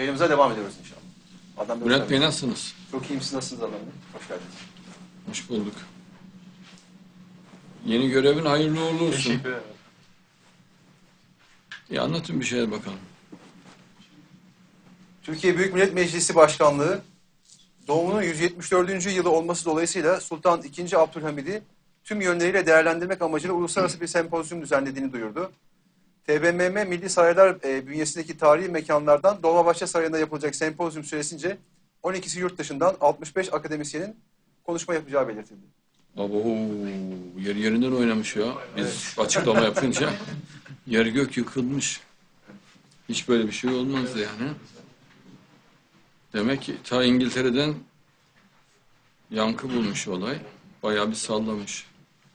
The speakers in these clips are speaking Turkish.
Yayınımıza devam ediyoruz inşallah. Bülent Bey nasılsınız? Çok iyiyim, siz nasılsınız Adnan Bey? Hoş geldiniz. Hoş bulduk. Yeni görevin hayırlı uğurlu olsun. Teşekkür ederim. Anlatın bir şeyler bakalım. Türkiye Büyük Millet Meclisi Başkanlığı doğumunun 174. yılı olması dolayısıyla Sultan II. Abdülhamid'i tüm yönleriyle değerlendirmek amacıyla uluslararası bir sempozyum düzenlediğini duyurdu. TBMM Milli Saraylar bünyesindeki tarihi mekanlardan Dolmabahçe Sarayı'nda yapılacak sempozyum süresince 12'si yurt dışından 65 akademisyenin konuşma yapacağı belirtildi. Abo, yerinden oynamış ya. Biz açıklama yapınca yer gök yıkılmış. Hiç böyle bir şey olmazdı yani. Demek ki ta İngiltere'den yankı bulmuş olay. Bayağı bir sallamış.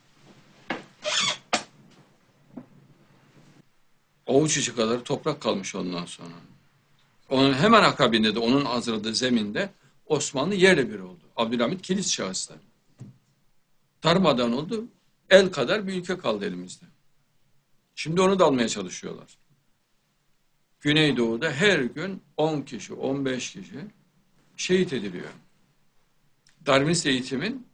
Avuç içi kadar toprak kalmış ondan sonra. Onun hemen akabinde de onun hazırladığı zeminde Osmanlı yerle bir oldu. Abdülhamit kilit şahıslar. Darmadan oldu. El kadar bir ülke kaldı elimizde. Şimdi onu da almaya çalışıyorlar. Güneydoğu'da her gün 10 kişi, 15 kişi şehit ediliyor. Darwinist eğitimin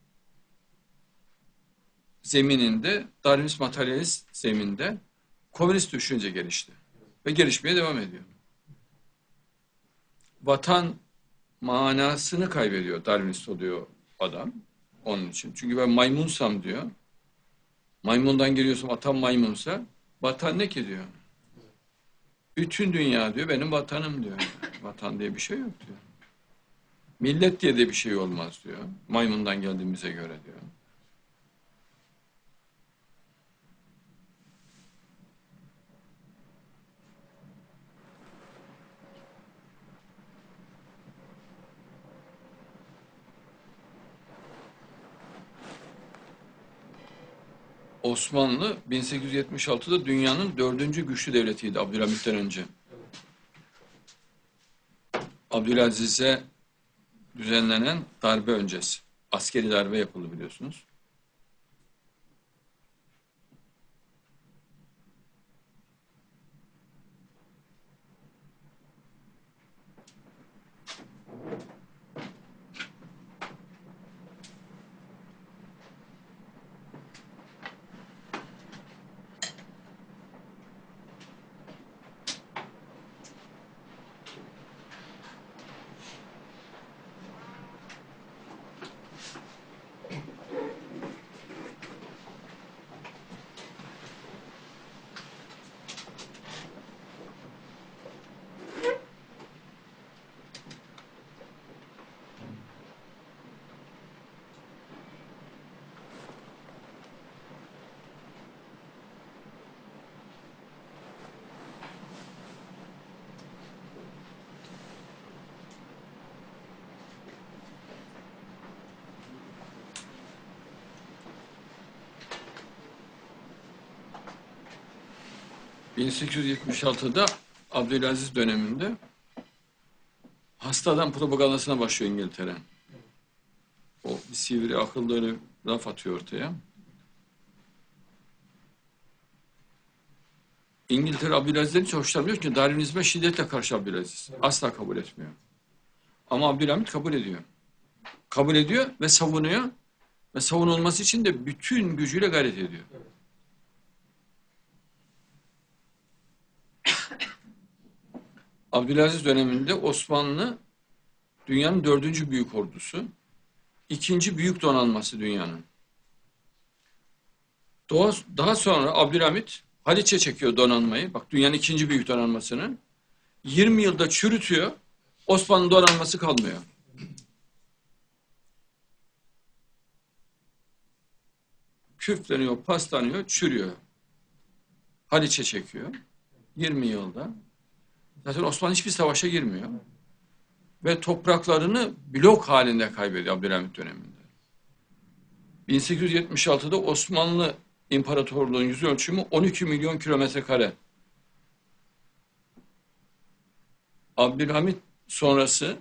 zemininde, Darwinist materyalist zeminde komünist düşünce gelişti. Ve gelişmeye devam ediyor. Vatan manasını kaybediyor. Darwinist oluyor adam. Onun için. Çünkü ben maymunsam diyor. Maymundan geliyorsam vatan maymunsa vatan ne ki diyor. Bütün dünya diyor benim vatanım diyor. Vatan diye bir şey yok diyor. Millet diye de bir şey olmaz diyor. Maymundan geldiğimize göre diyor. Osmanlı 1876'da dünyanın 4. güçlü devletiydi Abdülhamit'ten önce. Abdülaziz'e düzenlenen darbe öncesi. Askeri darbe yapıldı biliyorsunuz. ...1876'da Abdülaziz döneminde hasta adam propagandasına başlıyor İngiltere. O bir sivri akıllı öyle laf atıyor ortaya. İngiltere Abdülaziz'den hiç hoşlanmıyor çünkü Darwinizme şiddetle karşı Abdülaziz. Asla kabul etmiyor. Ama Abdülhamit kabul ediyor. Kabul ediyor ve savunuyor. Ve savunulması için de bütün gücüyle gayret ediyor. Abdülaziz döneminde Osmanlı dünyanın 4. büyük ordusu, 2. büyük donanması dünyanın. Daha sonra Abdülhamit Haliç'e çekiyor donanmayı. Bak dünyanın 2. büyük donanmasını. 20 yılda çürütüyor. Osmanlı donanması kalmıyor. Küfleniyor, paslanıyor, çürüyor. Haliç'e çekiyor. 20 yılda. Zaten Osmanlı hiçbir savaşa girmiyor. Ve topraklarını blok halinde kaybediyor Abdülhamit döneminde. 1876'da Osmanlı İmparatorluğu'nun yüz ölçümü 12 milyon kilometre kare. Abdülhamit sonrası,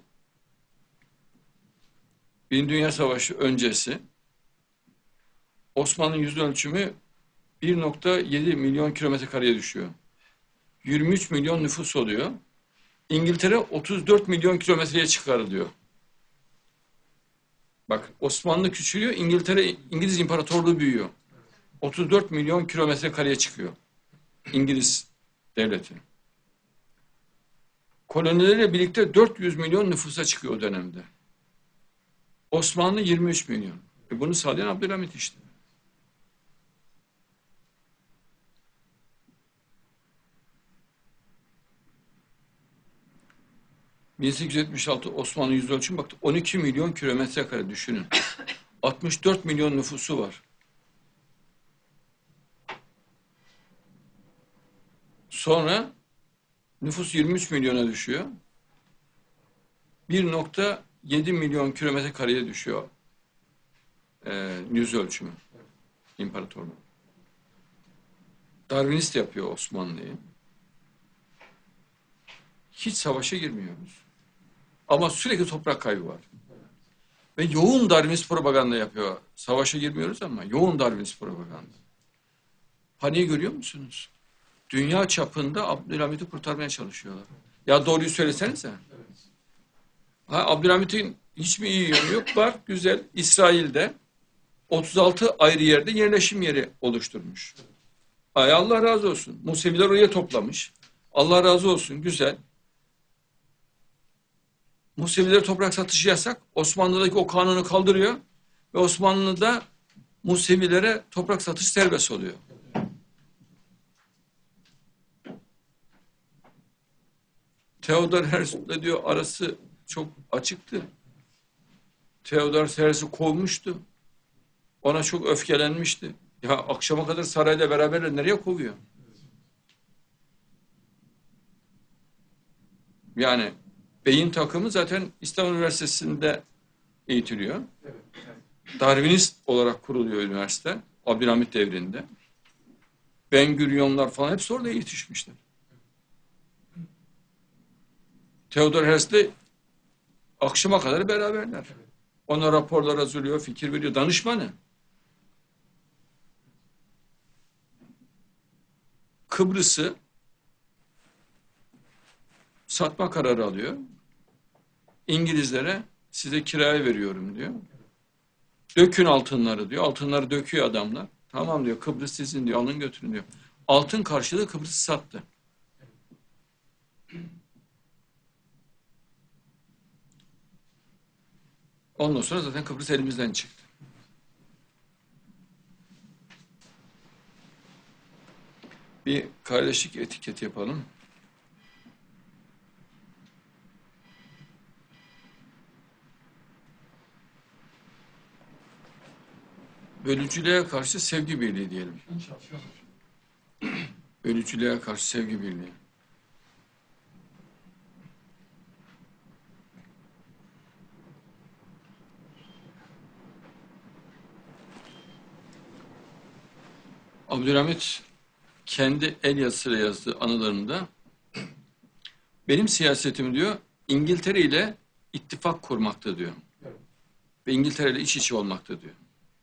Birinci Dünya Savaşı öncesi Osmanlı'nın yüz ölçümü 1,7 milyon kilometre kareye düşüyor. 23 milyon nüfus oluyor. İngiltere 34 milyon kilometreye çıkarılıyor. Bak, Osmanlı küçülüyor, İngiliz İmparatorluğu büyüyor. 34 milyon kilometre kareye çıkıyor İngiliz devleti. Kolonileriyle birlikte 400 milyon nüfusa çıkıyor o dönemde. Osmanlı 23 milyon. Bunu sağlayan Abdülhamit işte. ...1876 Osmanlı yüzölçüm baktı. 12 milyon kilometre kare düşünün. 64 milyon nüfusu var. Sonra nüfus 23 milyona düşüyor. 1,7 milyon kilometre kareye düşüyor yüz ölçümü imparatorluğu. Darwinist yapıyor Osmanlı'yı. Hiç savaşa girmiyoruz. Ama sürekli toprak kaybı var. Ve yoğun Darwinist propaganda yapıyor. Savaşa girmiyoruz ama yoğun Darwinist propaganda. Paniği görüyor musunuz? Dünya çapında Abdülhamit'i kurtarmaya çalışıyorlar. Ya doğruyu söylesenize. Ha, Abdülhamit'in hiç mi iyi yönü yok? Var, güzel. İsrail'de 36 ayrı yerde yerleşim yeri oluşturmuş. Ay Allah razı olsun. Museviler oraya toplamış. Allah razı olsun, güzel. Musevilere toprak satışı yasak. Osmanlı'daki o kanunu kaldırıyor. Ve Osmanlı'da Musevilere toprak satışı serbest oluyor. Theodor Herzl'le diyor arası çok açıktı. Theodor Herzl'i kovmuştu. Ona çok öfkelenmişti. Ya akşama kadar sarayla beraber nereye kovuyor? Yani beyin takımı zaten İstanbul Üniversitesi'nde eğitiliyor. Darwinist olarak kuruluyor üniversite. Abdülhamit devrinde. Ben Güriyonlar falan hepsi orada yetişmişler. Theodor Herzl'le akşama kadar beraberler. Ona raporlar hazırlıyor, fikir veriyor. Danışmanı. Kıbrıs'ı satma kararı alıyor. İngilizlere size kiraya veriyorum diyor. Dökün altınları diyor. Altınları döküyor adamlar. Tamam diyor, Kıbrıs sizin diyor, alın götürün diyor. Altın karşılığı Kıbrıs'ı sattı. Ondan sonra zaten Kıbrıs elimizden çıktı. Bir kardeşlik etiketi yapalım. Bölücülüğe karşı sevgi birliği diyelim. Bölücülüğe karşı sevgi birliği. Abdülhamit kendi el yazısıyla yazdığı anılarında benim siyasetim diyor İngiltere ile ittifak kurmakta diyor. Ve İngiltere ile iç içe olmakta diyor.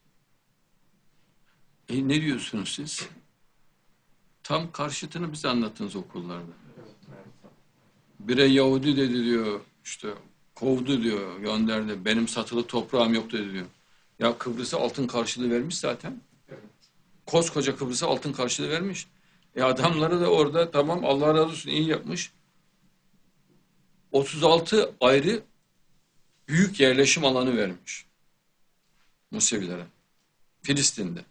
Ne diyorsunuz siz? Tam karşıtını bize anlattınız okullarda. Bire Yahudi dedi diyor, işte kovdu diyor, gönderdi. Benim satılı toprağım yok dedi diyor. Ya Kıbrıs'a altın karşılığı vermiş zaten. Koskoca Kıbrıs'a altın karşılığı vermiş. Adamları da orada tamam Allah razı olsun iyi yapmış. 36 ayrı büyük yerleşim alanı vermiş Musevilere. Filistin'de.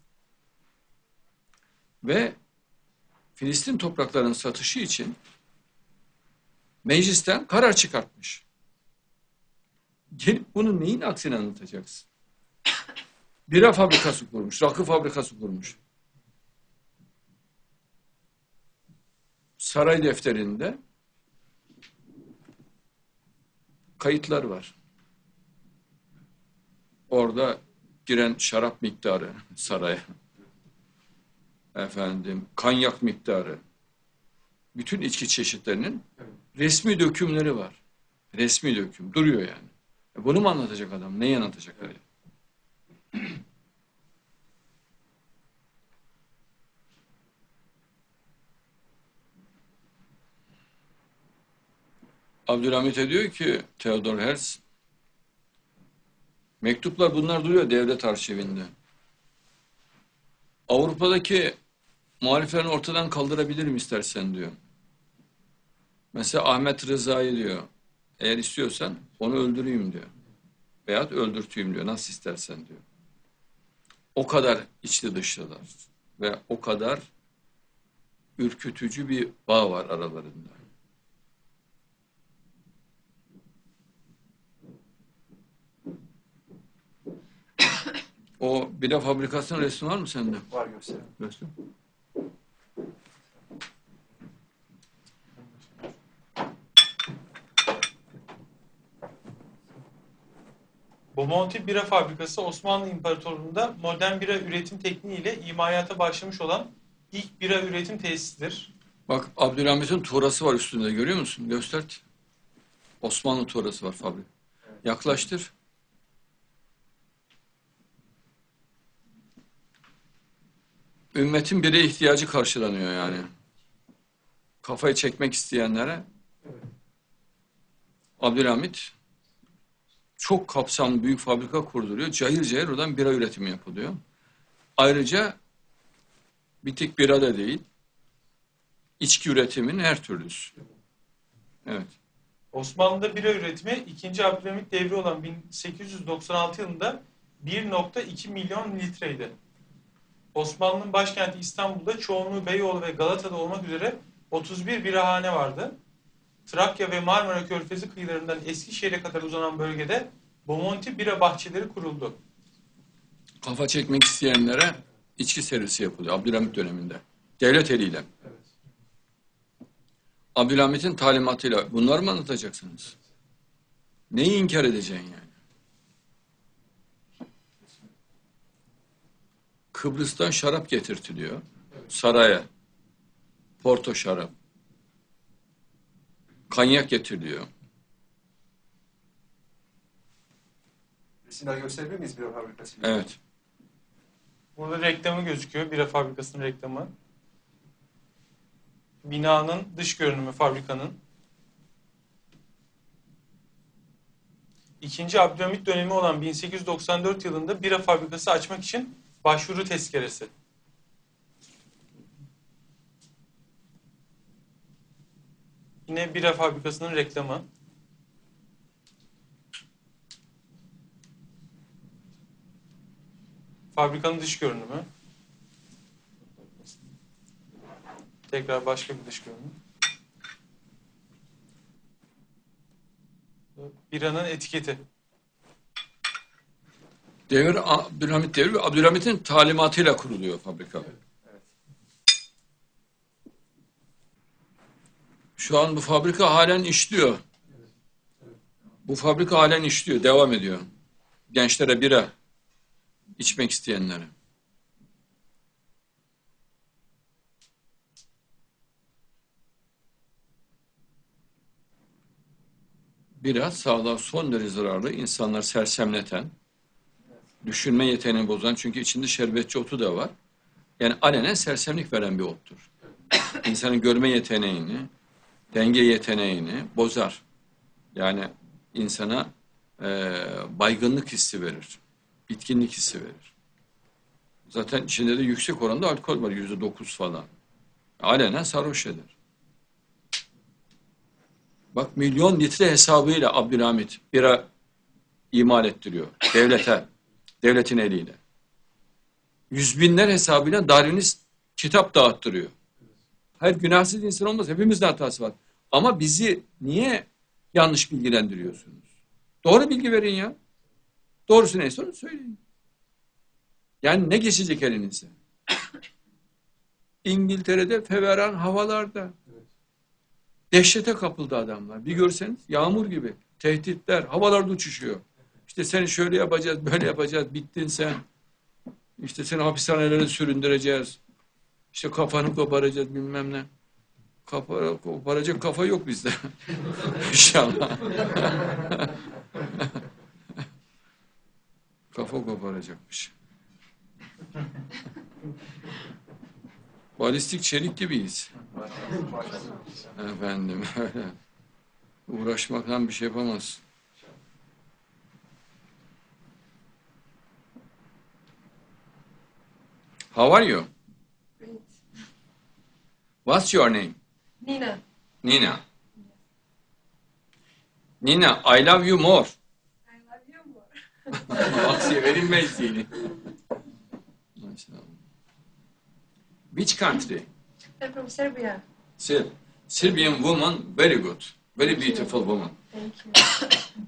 Ve Filistin topraklarının satışı için meclisten karar çıkartmış. Gelip bunun neyin aksini anlatacaksın? Bira fabrikası kurmuş, rakı fabrikası kurmuş. Saray defterinde kayıtlar var. Orada giren şarap miktarı saraya. Efendim, kanyak miktarı. Bütün içki çeşitlerinin resmi dökümleri var. Resmi döküm. Duruyor yani. Bunu mu anlatacak adam? Neyi anlatacak öyle? Abdülhamit'e diyor ki Theodor Herzl, mektuplar bunlar duruyor devlet arşivinde. Avrupa'daki muhaliflerini ortadan kaldırabilirim istersen diyor. Mesela Ahmet Rıza'yı diyor, eğer istiyorsan onu öldüreyim diyor. Veyahut öldürteyim diyor, nasıl istersen diyor. O kadar içli dışlılar ve o kadar ürkütücü bir bağ var aralarında. O bira fabrikasının resmi var mı sende? Var, gösterelim. Göster. Bomonti Bira Fabrikası Osmanlı İmparatorluğu'nda modern bira üretim tekniğiyle imalata başlamış olan ilk bira üretim tesisidir. Bak Abdülhamit'in tuğrası var üstünde, görüyor musun? Göster. Osmanlı tuğrası var fabrika. Yaklaştır. Ümmetin bire ihtiyacı karşılanıyor yani. Kafayı çekmek isteyenlere Abdülhamit çok kapsamlı büyük fabrika kurduruyor. Cayır cayır oradan bira üretimi yapılıyor. Ayrıca bir tek bira da değil, içki üretiminin her türlüsü. Evet. Osmanlı'da bira üretimi 2. Abdülhamit devri olan 1896 yılında 1,2 milyon litreydi. Osmanlı'nın başkenti İstanbul'da çoğunluğu Beyoğlu ve Galata'da olmak üzere 31 birahane vardı. Trakya ve Marmara Körfezi kıyılarından Eskişehir'e kadar uzanan bölgede Bomonti bira bahçeleri kuruldu. Kafa çekmek isteyenlere içki servisi yapılıyor Abdülhamit döneminde. Devlet eliyle. Abdülhamit'in talimatıyla bunları mı anlatacaksınız? Neyi inkar edeceksin yani? Kıbrıs'tan şarap getirtiliyor. Saraya. Porto şarap. Kanyak getiriliyor. Resimler gösterebilir miyiz bira fabrikası? Evet. Burada reklamı gözüküyor. Bira fabrikasının reklamı. Binanın dış görünümü fabrikanın. 2. Abdülhamit dönemi olan 1894 yılında bira fabrikası açmak için başvuru tezkeresi. Yine bira fabrikasının reklamı. Fabrikanın dış görünümü. Tekrar başka bir dış görünüm. Biranın etiketi. Devir Abdülhamit devri ve Abdülhamit'in talimatıyla kuruluyor fabrika. Şu an bu fabrika halen işliyor. Bu fabrika halen işliyor, devam ediyor. Gençlere bira içmek isteyenlere. Bira sağlığa son derece zararlı, insanlar sersemleten, düşünme yeteneğini bozan, çünkü içinde şerbetçi otu da var. Yani alenen sersemlik veren bir ottur. İnsanın görme yeteneğini, denge yeteneğini bozar. Yani insana baygınlık hissi verir, bitkinlik hissi verir. Zaten içinde de yüksek oranda alkol var, %9 falan. Alenen sarhoş eder. Bak milyon litre hesabıyla Abdülhamit bira imal ettiriyor devlete, devletin eliyle. Yüz binler hesabıyla Darwinist kitap dağıttırıyor. Hayır, günahsız insan olmaz, hepimizde hatası var. Ama bizi niye yanlış bilgilendiriyorsunuz? Doğru bilgi verin ya. Doğrusu neyse onu söyleyin. Yani ne geçecek elinize? İngiltere'de feveran havalarda. Dehşete kapıldı adamlar. Bir görseniz yağmur gibi. Tehditler, havalarda uçuşuyor. İşte seni şöyle yapacağız, böyle yapacağız, bittin sen. İşte seni hapishanelere süründüreceğiz. İşte kafanı koparacağız bilmem ne. Koparacak kafa yok bizde. İnşallah. Kafa koparacakmış. Balistik çelik gibiyiz. Efendim öyle. Uğraşmakla bir şey yapamazsın. How are you? Great. What's your name? Nina. Nina. Nina, I love you more. I love you more. Aksiye verilmez seni. Maşallah. Which country? I'm from Serbia. Serbian woman, very good. Very beautiful woman. Thank you.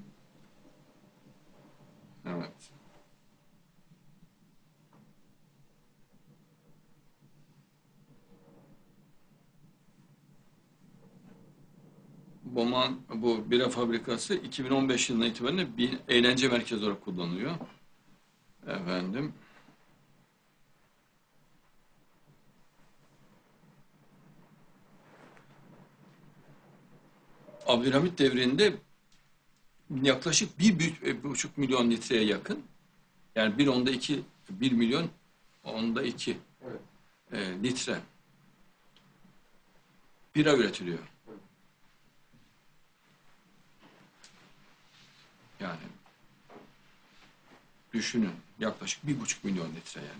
Evet. Bu bira fabrikası 2015 yılından itibaren bir eğlence merkezi olarak kullanılıyor. Efendim. Abdülhamit devrinde yaklaşık 1,5 milyon litreye yakın, yani 1 milyon onda 2 litre bira üretiliyor. Yani düşünün, yaklaşık 1,5 milyon litre yani.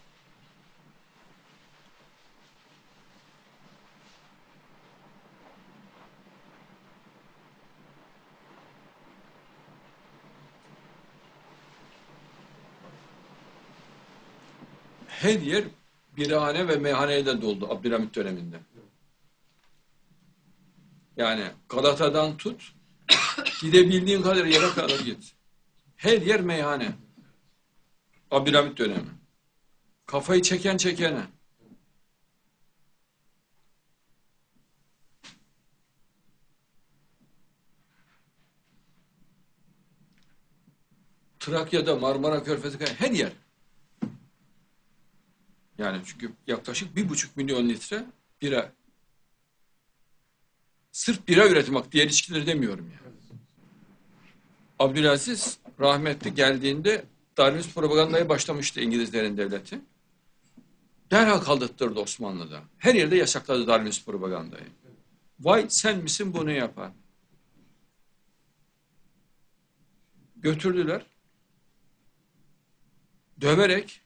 Her yer birahane ve meyhaneye de doldu Abdülhamit döneminde. Yani Galata'dan tut, gidebildiğin kadar yere kadar git. Her yer meyhane. Abdülhamit dönemi. Kafayı çeken çekene. Trakya'da, Marmara Körfezi, her yer. Yani çünkü yaklaşık 1,5 milyon litre bira. Sırf bira üretmek, diğer içkileri demiyorum yani. Abdülaziz rahmetli geldiğinde Darwinist propagandaya başlamıştı İngilizlerin devleti. Derhal kaldırttırdı Osmanlı'da. Her yerde yasakladı Darwinist propagandayı. Vay sen misin bunu yapan? Götürdüler. Döverek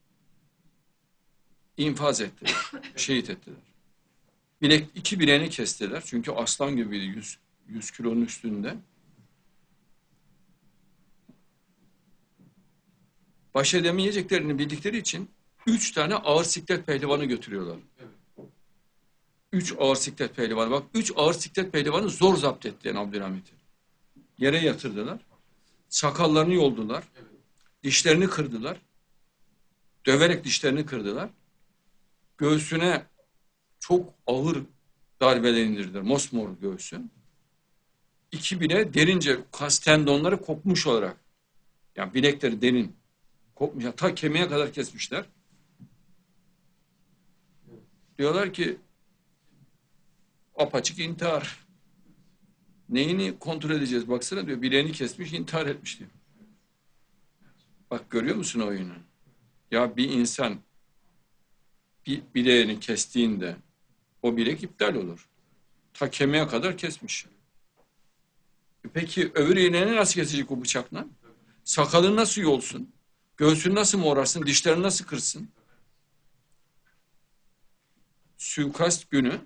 infaz ettiler. Şehit ettiler. İki bileğini kestiler. Çünkü aslan gibiydi, 100 kilonun üstünde. Baş edemeyeceklerini bildikleri için 3 tane ağır siklet pehlivanı götürüyorlar. 3 ağır siklet pehlivanı. Bak 3 ağır siklet pehlivanı zor zapt etti yani Abdülhamit'i. Yere yatırdılar. Sakallarını yoldular. Dişlerini kırdılar. Döverek dişlerini kırdılar. Göğsüne çok ağır darbeler indirdiler. Mosmor göğsü. 2 bile derince kas tendonları kopmuş olarak. Yani bilekleri derin. Kopmuş. Ta kemiğe kadar kesmişler. Diyorlar ki apaçık intihar. Neyini kontrol edeceğiz? Baksana diyor. Bileğini kesmiş, intihar etmiş diyor. Bak görüyor musun oyunu? Ya bir insan bir bileğini kestiğinde o bilek iptal olur. Ta kemiğe kadar kesmiş. Peki öbür iğneni nasıl kesecek o bıçakla? Sakalını nasıl yolsun? Göğsünü nasıl morarsın? Dişlerini nasıl kırsın? Suikast günü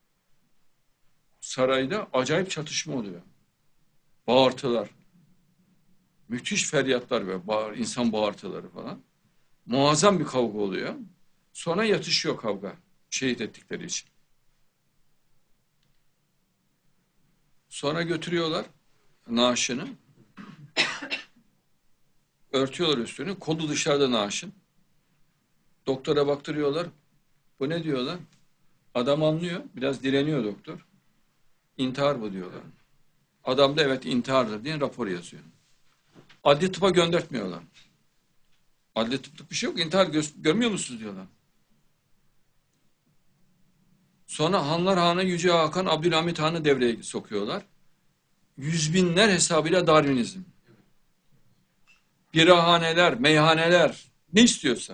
sarayda acayip çatışma oluyor. Bağırtılar. Müthiş feryatlar ve insan bağırtıları falan. Muazzam bir kavga oluyor. Sonra yatışıyor kavga. Şehit ettikleri için. Sonra götürüyorlar naaşını. Örtüyorlar üstünü. Kolu dışarıda naaşın. Doktora baktırıyorlar. Bu ne diyorlar? Adam anlıyor. Biraz direniyor doktor. İntihar bu diyorlar. Adam da evet intihardır diye rapor yazıyor. Adli tıpa göndertmiyorlar. Adli tıplık bir şey yok. İntihar görmüyor musunuz diyorlar. Sonra Hanlar Hanı Yüce Hakan Abdülhamit Han'ı devreye sokuyorlar. 100.000'ler hesabıyla Darwinizm. Birahaneler, meyhaneler, ne istiyorsan.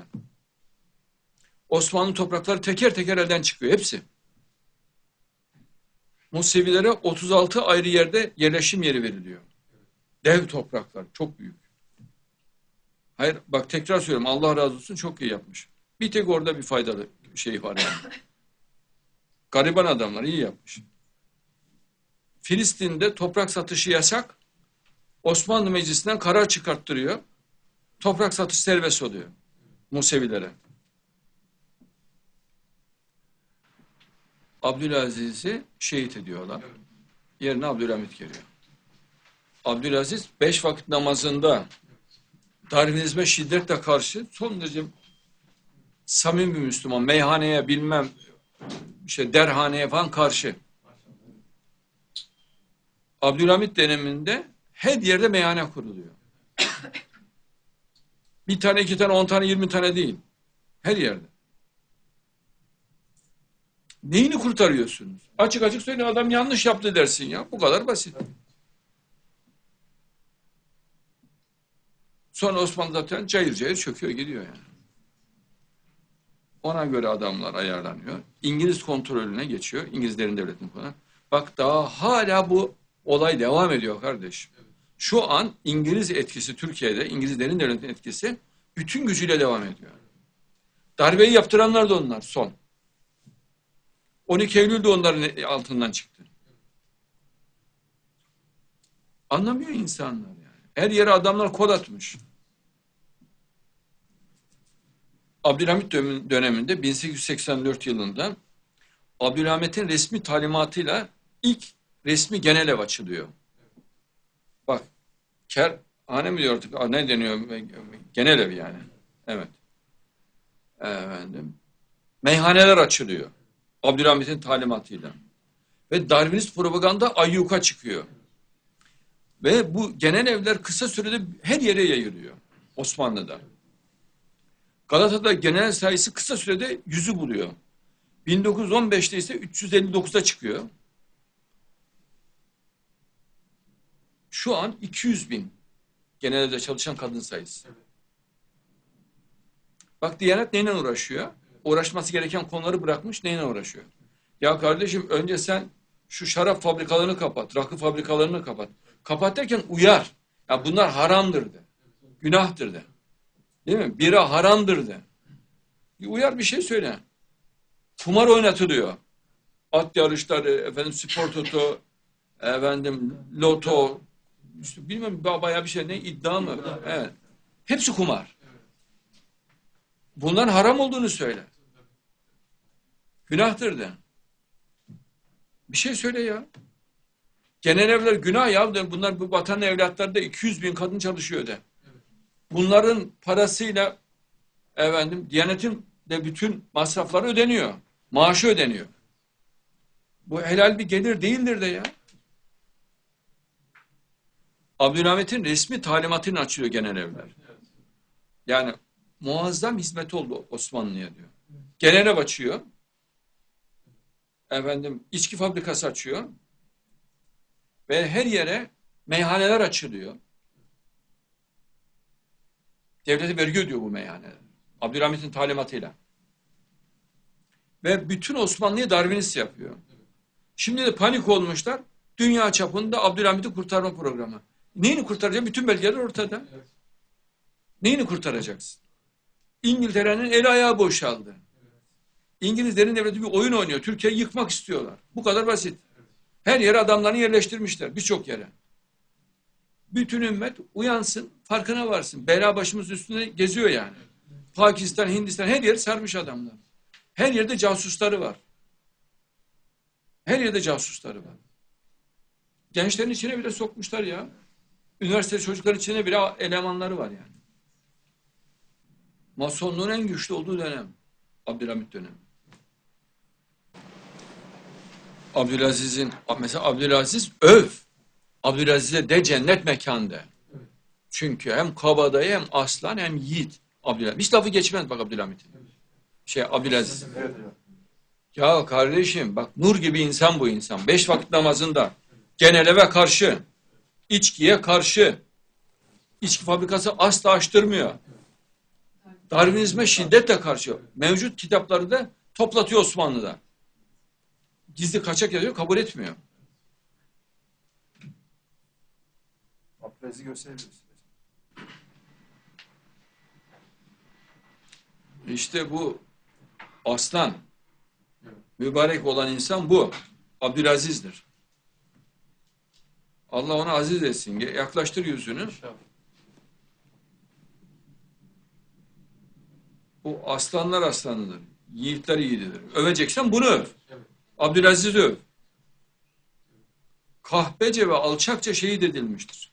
Osmanlı toprakları teker teker elden çıkıyor. Hepsi. Musevilere 36 ayrı yerde yerleşim yeri veriliyor. Dev topraklar, çok büyük. Hayır, bak tekrar söylüyorum, Allah razı olsun, çok iyi yapmış. Bir tek orada bir faydalı şey var yani. Gariban adamlar iyi yapmış. Filistin'de toprak satışı yasak. Osmanlı Meclisi'nden karar çıkarttırıyor. Toprak satışı serbest oluyor Musevilere. Abdülaziz'i şehit ediyorlar. Yerine Abdülhamit geliyor. Abdülaziz 5 vakit namazında Darwinizme şiddetle karşı son derece samimi bir Müslüman. Meyhaneye bilmem işte derhaneye falan karşı. Abdülhamit döneminde her yerde meyhane kuruluyor. Bir tane, 2 tane, 10 tane, 20 tane değil. Her yerde. Neyini kurtarıyorsunuz? Açık açık söyle, adam yanlış yaptı dersin ya. Bu kadar basit. Sonra Osmanlı zaten cayır cayır çöküyor gidiyor yani. Ona göre adamlar ayarlanıyor. İngiliz kontrolüne geçiyor. İngilizlerin devletinin falan. Bak daha hala bu olay devam ediyor kardeşim. Şu an İngiliz etkisi Türkiye'de, İngilizlerin devletinin etkisi bütün gücüyle devam ediyor. Darbeyi yaptıranlar da onlar son. 12 Eylül de onların altından çıktı. Anlamıyor insanlar yani. Her yere adamlar kod atmış. Abdülhamit döneminde 1884 yılında Abdülhamit'in resmi talimatıyla ilk resmi genel ev açılıyor. Bak, kerhane mi diyor artık, ne deniyor? Genel ev yani. Evet. Efendim. Meyhaneler açılıyor. Abdülhamit'in talimatıyla. Ve Darwinist propaganda ayyuka çıkıyor. Ve bu genel evler kısa sürede her yere yayılıyor Osmanlı'da. Galata'da genel sayısı kısa sürede 100'ü buluyor. 1915'te ise 359'a çıkıyor. Şu an 200 bin genel evde çalışan kadın sayısı. Bak Diyanet neyle uğraşıyor? Uğraşması gereken konuları bırakmış, neyle uğraşıyor? Ya kardeşim, önce sen şu şarap fabrikalarını kapat, rakı fabrikalarını kapat. Kapat derken uyar. Ya bunlar haramdır de. Günahtır de. Değil mi? Bira haramdır de. Bir uyar, bir şey söyle. Kumar oynatılıyor. At yarışları, efendim spor toto, efendim loto, işte bilmem bayağı bir şey, ne iddia mı? Evet. Hepsi kumar. Bunların haram olduğunu söyle. Günahtır de. Bir şey söyle ya. Genel evler günah ya. Bunlar, bu vatan evlatlarında 200 bin kadın çalışıyor de. Bunların parasıyla efendim Diyanet'in de bütün masrafları ödeniyor. Maaşı ödeniyor. Bu helal bir gelir değildir de ya. Abdülhamit'in resmi talimatını açıyor genel evler. Yani muazzam hizmet oldu Osmanlı'ya diyor. Genel ev açıyor. Efendim içki fabrikası açıyor. Ve her yere meyhaneler açılıyor. Devlete vergi ödüyor bu meyhaneler. Abdülhamit'in talimatıyla. Ve bütün Osmanlı'yı Darwinist yapıyor. Şimdi de panik olmuşlar. Dünya çapında Abdülhamit'i kurtarma programı. Neyini kurtaracaksın? Bütün belgeler ortada. Neyini kurtaracaksın? İngiltere'nin el ayağı boşaldı. İngilizlerin devleti bir oyun oynuyor. Türkiye'yi yıkmak istiyorlar. Bu kadar basit. Her yere adamlarını yerleştirmişler. Birçok yere. Bütün ümmet uyansın, farkına varsın. Bela başımız üstünde geziyor yani. Pakistan, Hindistan, her yer sarmış adamlar. Her yerde casusları var. Her yerde casusları var. Gençlerin içine bile sokmuşlar ya. Üniversite çocukların içine bile elemanları var yani. Masonluğun en güçlü olduğu dönem. Abdülhamit dönemi. Abdülaziz'in, mesela Abdülaziz öv. Abdülaziz'e de cennet mekanda. Çünkü hem kabadayı hem aslan hem yiğit. Abdülaziz. Hiç lafı geçmez bak Abdülhamit'in. Abdülaziz. Ya kardeşim bak, nur gibi insan bu insan. 5 vakit namazında genel eve karşı, içkiye karşı, içki fabrikası asla açtırmıyor. Darwinizme şiddetle karşı. Mevcut kitapları da toplatıyor Osmanlı'da. gizli kaçak yazıyor, kabul etmiyor. Abdülaziz'i gösterebiliriz. İşte bu aslan, mübarek olan insan bu. Abdülaziz'dir. Allah onu aziz etsin. Yaklaştır yüzünü. Bu aslanlar aslanıdır. Yiğitler yiğididir. Öveceksen bunu öv. Abdülaziz'i öv. Kahpece ve alçakça şehit edilmiştir.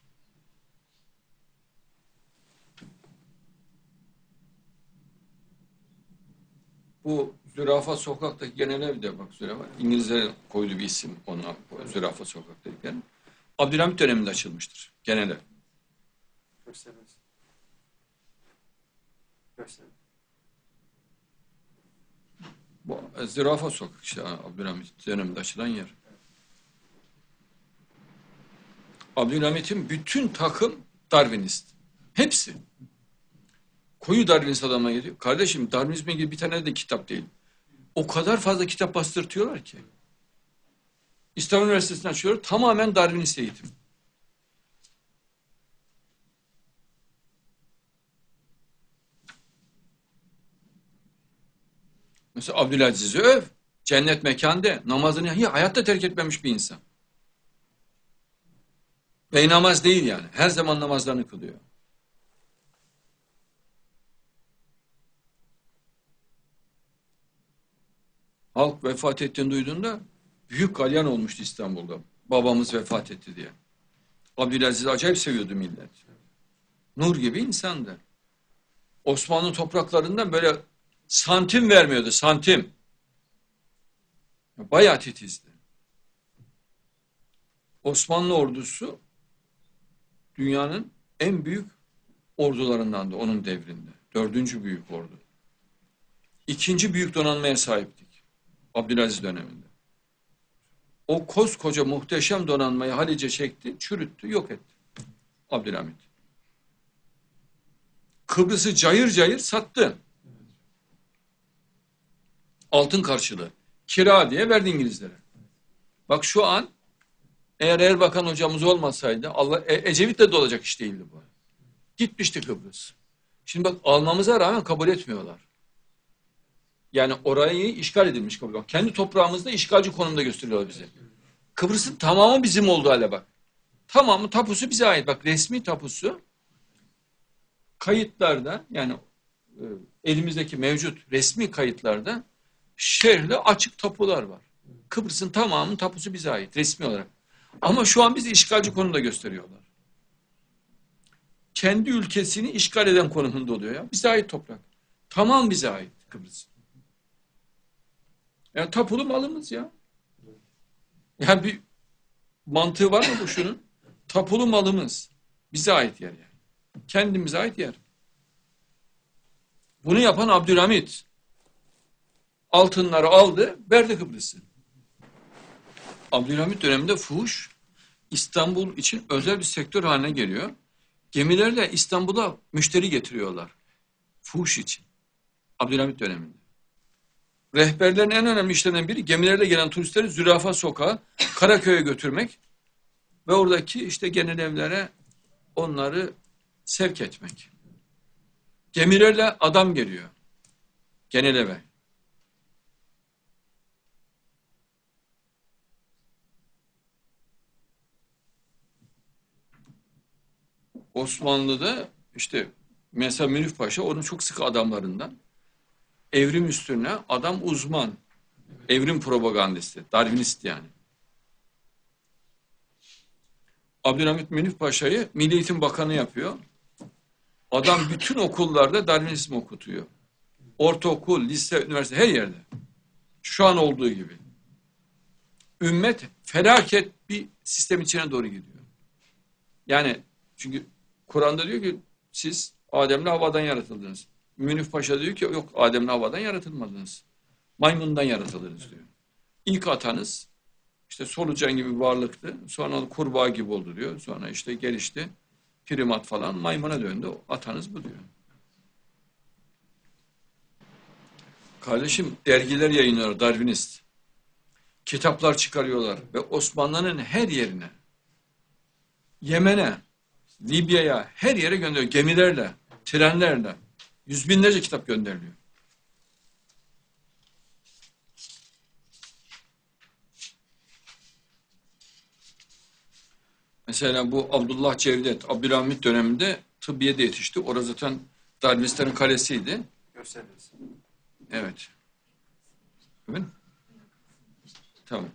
Bu Zürafa Sokak'taki genel evde bak Zürafa. İngilizlerin koyduğu bir isim ona Zürafa Sokak'taki yani. Abdülhamit döneminde açılmıştır genel ev. Gösteririz. Gösterelim. Bu Zürafa Sokak işte Abdülhamit döneminde açılan yer. Abdülhamit'in bütün takım Darwinist. Hepsi. Koyu Darwinist adama geliyor. Kardeşim Darwinizm'e ilgili bir tane de kitap değil. O kadar fazla kitap bastırtıyorlar ki. İstanbul Üniversitesi'ni açıyor. Tamamen Darwinist eğitim. Mesela Abdülaziz'i öv. Cennet mekanda. Namazını hayatta terk etmemiş bir insan. Beynamaz değil yani. Her zaman namazlarını kılıyor. Halk vefat ettiğini duyduğunda büyük galyan olmuştu İstanbul'da. Babamız vefat etti diye. Abdülaziz'i acayip seviyordu millet. Nur gibi insandı. Osmanlı topraklarından böyle santim vermiyordu, santim. Bayağı titizdi. Osmanlı ordusu dünyanın en büyük ordularındandı onun devrinde. 4. büyük ordu. 2. büyük donanmaya sahiptik. Abdülaziz döneminde. O koskoca muhteşem donanmayı Halice çekti, çürüttü, yok etti. Abdülhamit. Kıbrıs'ı cayır cayır sattı. Altın karşılığı. Kira diye verdi İngilizlere. Bak şu an eğer Erbakan hocamız olmasaydı Ecevit'le de olacak iş değildi bu. Gitmişti Kıbrıs. Şimdi bak almamıza rağmen kabul etmiyorlar. Yani orayı işgal edilmiş kabul ediyorlar. Kendi toprağımızda işgalci konumda gösteriyorlar bizi. Kıbrıs'ın tamamı bizim olduğu hale bak. Tamamı tapusu bize ait. Bak resmi tapusu kayıtlarda yani elimizdeki mevcut resmi kayıtlarda şehirde açık tapular var. Kıbrıs'ın tamamının tapusu bize ait resmi olarak. Ama şu an bizi işgalci konumda gösteriyorlar. Kendi ülkesini işgal eden konumunda oluyor ya. Bize ait toprak. Tamam bize ait Kıbrıs. Yani tapulu malımız ya. Yani bir mantığı var mı bu şunun? Tapulu malımız. Bize ait yer yani. Kendimize ait yer. Bunu yapan Abdülhamit. Altınları aldı, verdi Kıbrıs'ı. Abdülhamit döneminde fuhuş İstanbul için özel bir sektör haline geliyor. Gemilerle İstanbul'a müşteri getiriyorlar. Fuhuş için. Abdülhamit döneminde. Rehberlerin en önemli işlerinden biri gemilerle gelen turistleri Zürafa Sokağı, Karaköy'e götürmek ve oradaki işte genel evlere onları sevk etmek. Gemilerle adam geliyor. Genel eve. Osmanlı'da işte mesela Münif Paşa onun çok sıkı adamlarından. Evrim üstüne adam uzman. Evrim propagandisti. Darwinist yani. Abdülhamit Münif Paşa'yı Milli Eğitim Bakanı yapıyor. Adam bütün okullarda Darwinizm okutuyor. Ortaokul, lise, üniversite her yerde. Şu an olduğu gibi. Ümmet felaket bir sistem içine doğru gidiyor. Yani çünkü Kur'an'da diyor ki siz Adem'le havadan yaratıldınız. Münif Paşa diyor ki yok Adem'le havadan yaratılmadınız. Maymundan yaratıldınız diyor. İlk atanız işte solucan gibi bir varlıktı. Sonra kurbağa gibi oldu diyor. Sonra işte gelişti. Primat falan maymuna döndü. Atanız bu diyor. Kardeşim dergiler yayınlıyor Darwinist. kitaplar çıkarıyorlar ve Osmanlı'nın her yerine, Yemen'e, Libya'ya, her yere gönderiyor. Gemilerle, trenlerle. Yüz binlerce kitap gönderiliyor. Mesela bu Abdullah Cevdet, Abdülhamit döneminde tıbbiyede yetişti. Orası zaten Darwinistlerin kalesiydi. Gösteririz. Evet. Evet. Tamam.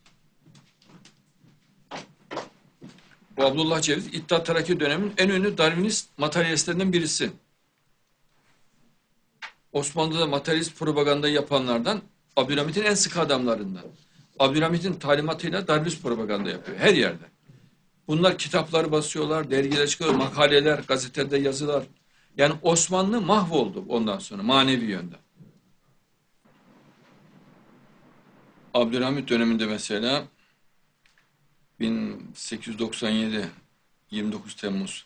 Bu Abdullah Cevdet, İttihat Terakki döneminin en ünlü Darwinist materyalistlerinden birisi. Osmanlı'da materyalist propaganda yapanlardan, Abdülhamit'in en sıkı adamlarından. Abdülhamit'in talimatıyla Darwinist propaganda yapıyor her yerde. Bunlar kitapları basıyorlar, dergiler çıkıyor, makaleler, gazetede yazılar. Yani Osmanlı mahvoldu ondan sonra manevi yönden. Abdülhamit döneminde mesela 1897 29 Temmuz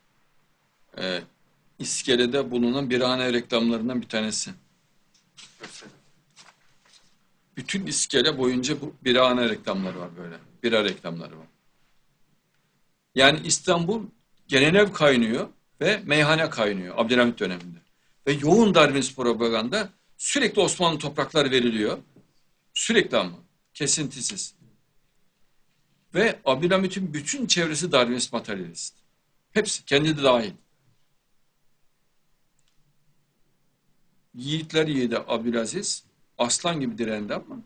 İskele'de bulunan birahane reklamlarından bir tanesi. Gösterelim. Bütün İskele boyunca bu birahane reklamları var böyle. Bira reklamları var. Yani İstanbul gelenev kaynıyor ve meyhane kaynıyor Abdülhamit döneminde. Ve yoğun Darwinist propaganda, sürekli Osmanlı toprakları veriliyor. Sürekli ama kesintisiz. Ve Abdülhamit'in bütün çevresi Darwinist materyalist. Hepsi, kendi de dahil. Yiğitler yiğidi Abdülaziz aslan gibi direndi ama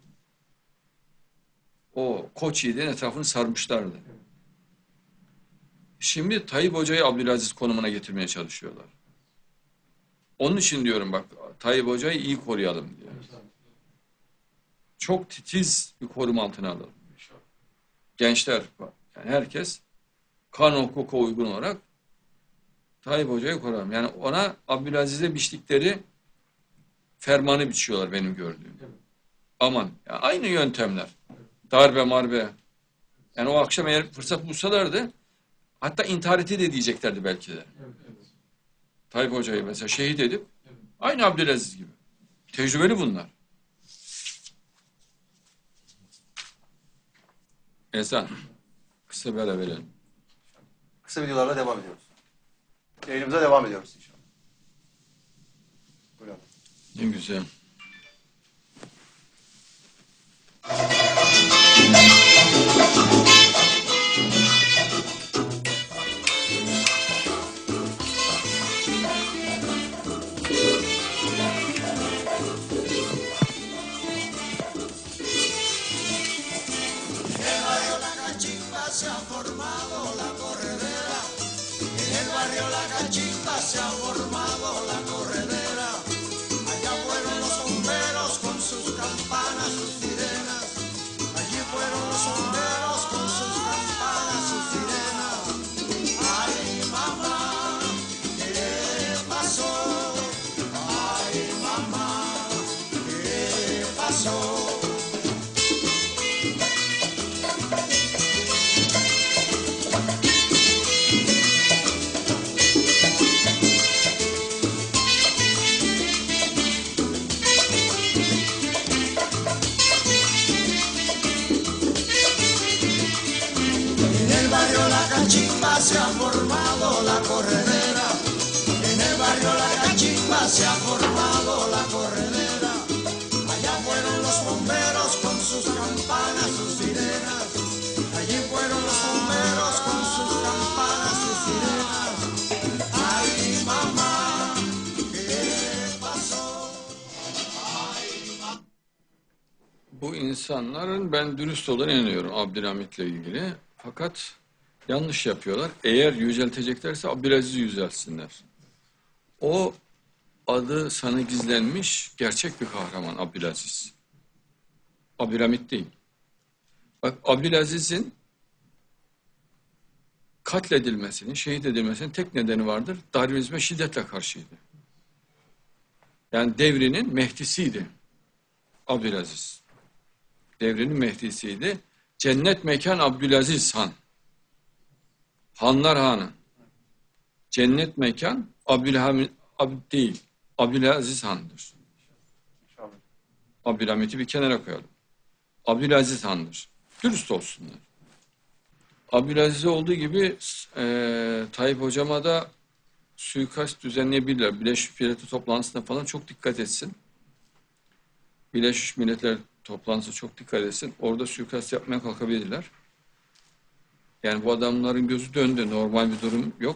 o koç yiğidin etrafını sarmışlardı. Şimdi Tayyip Hoca'yı Abdülaziz konumuna getirmeye çalışıyorlar. Onun için diyorum bak, Tayyip Hoca'yı iyi koruyalım diye. Çok titiz bir koruma altına alalım. Gençler, yani herkes kanun hukuka uygun olarak Tayyip Hoca'yı koruyalım. Yani ona Abdülaziz'e biçtikleri fermanı biçiyorlar benim gördüğüm. Aman, ya aynı yöntemler. Darbe marbe. Yani o akşam eğer fırsat bulsalardı, hatta intihar etti de diyeceklerdi belki de. Tayyip Hoca'yı mesela şehit edip, aynı Abdülaziz gibi. Tecrübeli bunlar. Ezan. Kısa bir ara verelim. Kısa videolarla devam ediyoruz. Yayınımıza devam ediyoruz inşallah. Buyurun. Ne güzel. Se ha formado la corredera, en el barrio La Cachimba se ha formado la corredera, allá fueron los bomberos con sus campanas, sus sirenas, allí fueron los bomberos con sus campanas, sus sirenas, ay mamá, ¿qué pasó? Ay, mamá. Bu insanların ben dürüst olduğuna inanıyorum Abdülhamit'le ilgili. Fakat yanlış yapıyorlar. Eğer yücelteceklerse Abdülaziz'i yüceltsinler. O adı sana gizlenmiş gerçek bir kahraman Abdülaziz. Abdülhamit değil. Bak Abdülaziz'in katledilmesinin, şehit edilmesinin tek nedeni vardır. Darwinizme şiddetle karşıydı. Yani devrinin Mehdi'siydi Abdülaziz. Devrinin Mehdi'siydi. Cennet mekan Abdülaziz Han. Hanlar Hanı. Cennet mekan Abdülhamit değil. Abdülaziz Han'dır. Abdülhamit'i bir kenara koyalım. Abdülaziz Han'dır. Dürüst olsunlar. Abdülaziz'e olduğu gibi Tayyip Hocam'a da suikast düzenleyebilirler. Birleşmiş Milletler toplantısında falan çok dikkat etsin. Birleşmiş Milletler toplantısı çok dikkat etsin. Orada suikast yapmaya kalkabilirler. Yani bu adamların gözü döndü. Normal bir durum yok.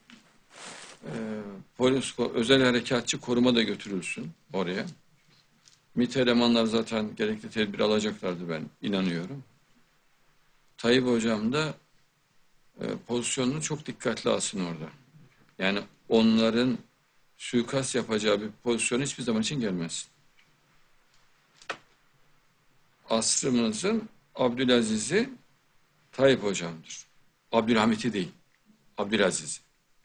Polis, özel harekatçı koruma da götürülsün oraya. MİT elemanlar zaten gerekli tedbir alacaklardı, ben inanıyorum. Tayyip Hocam da pozisyonunu çok dikkatli alsın orada. Yani onların suikast yapacağı bir pozisyon hiçbir zaman için gelmez. Asrımızın Abdülaziz'i Tayyip Hocam'dır. Abdülhamit'i değil, Abdülaziz'i.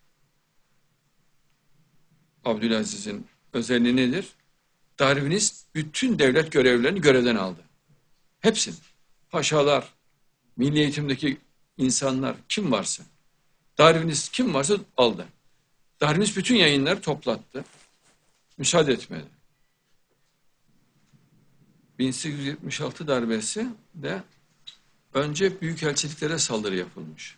Abdülaziz'in özelliği nedir? Darwinist bütün devlet görevlerini görevden aldı. Hepsini. Paşalar, milli eğitimdeki insanlar, kim varsa, Darwinist kim varsa aldı. Darwinist bütün yayınları toplattı. Müsaade etmedi. 1876 darbesi de önce büyükelçiliklere saldırı yapılmış.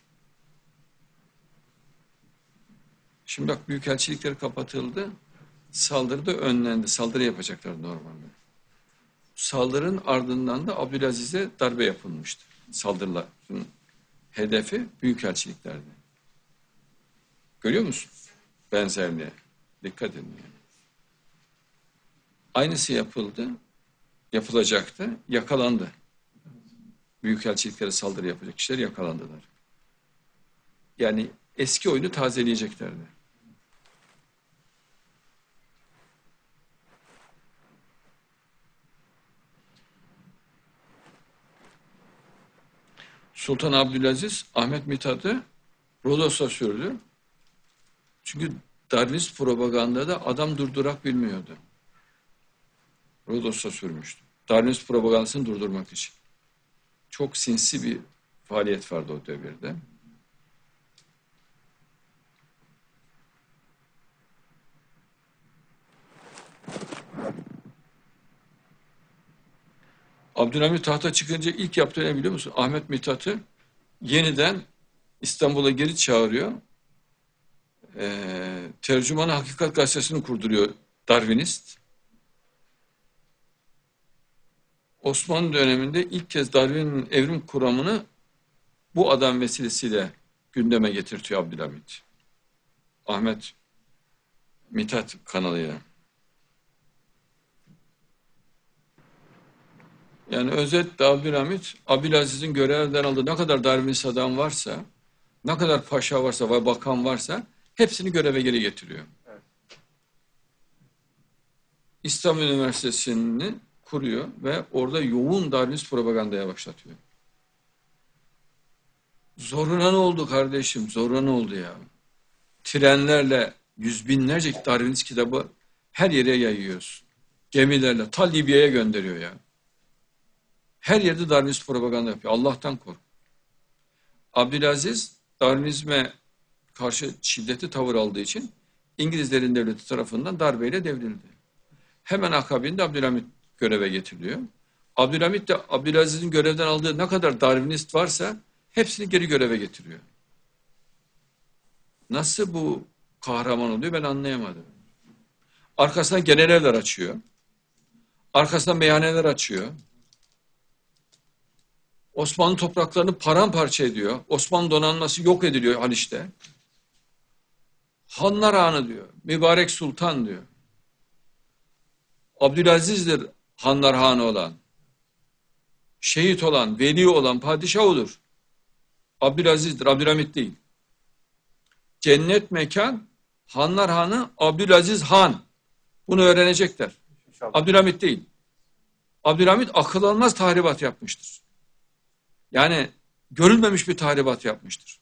Şimdi bak, büyükelçilikler kapatıldı. Saldırı da önlendi. Saldırı yapacaklar normalde. Saldırının ardından da Abdülaziz'e darbe yapılmıştı. Saldırıların hedefi büyükelçiliklerdi. Görüyor musun? Benzerliğe. Dikkat edin yani. Aynısı yapıldı. Yapılacaktı. Yakalandı. Büyükelçiliklere saldırı yapacak kişiler yakalandılar. Yani eski oyunu tazeleyeceklerdi. Sultan Abdülaziz Ahmet Mithat'ı Rodos'a sürdü. Çünkü Darwinist propagandada adam durdurak bilmiyordu. Rodos'a sürmüştü. Darwinist propagandasını durdurmak için. Çok sinsi bir faaliyet vardı o devirde. Abdülhamit tahta çıkınca ilk yaptığı ne biliyor musun? Ahmet Mithat'ı yeniden İstanbul'a geri çağırıyor. Tercüman-ı Hakikat gazetesini kurduruyor Darwinist. Osmanlı döneminde ilk kez Darwin'in evrim kuramını bu adam vesilesiyle gündeme getirtiyor Abdülhamit. Ahmet Mithat kanalıyla. Yani özetle Abdülhamit, Abdülaziz'in görevden aldığı ne kadar Darwinist adam varsa, ne kadar paşa varsa ve bakan varsa hepsini göreve geri getiriyor. Evet. İstanbul Üniversitesi'ni kuruyor ve orada yoğun Darwinist propagandaya başlatıyor. Zoruna ne oldu kardeşim? Zoruna ne oldu ya? Trenlerle yüz binlerce Darwinist kitabı her yere yayıyorsun. Gemilerle ta Libya'ya gönderiyor ya. Her yerde Darwinist propaganda yapıyor. Allah'tan kork. Abdülaziz Darwinizme karşı şiddetli tavır aldığı için İngilizlerin devleti tarafından darbeyle devrildi. Hemen akabinde Abdülhamit göreve getiriliyor. Abdülhamit de Abdülaziz'in görevden aldığı ne kadar Darwinist varsa hepsini geri göreve getiriyor. Nasıl bu kahraman oluyor ben anlayamadım. Arkasından generaller açıyor. Arkasından meyhaneler açıyor. Osmanlı topraklarını paramparça ediyor. Osmanlı donanması yok ediliyor Haliç'te. Hanlar Hanı diyor. Mübarek Sultan diyor. Abdülaziz'dir Hanlar Hanı olan. Şehit olan, veli olan padişah odur. Abdülaziz'dir, Abdülhamit değil. Cennet mekan, Hanlar Hanı Abdülaziz Han. Bunu öğrenecekler. İnşallah. Abdülhamit değil. Abdülhamit akıl almaz tahribat yapmıştır. Yani görülmemiş bir tahribat yapmıştır.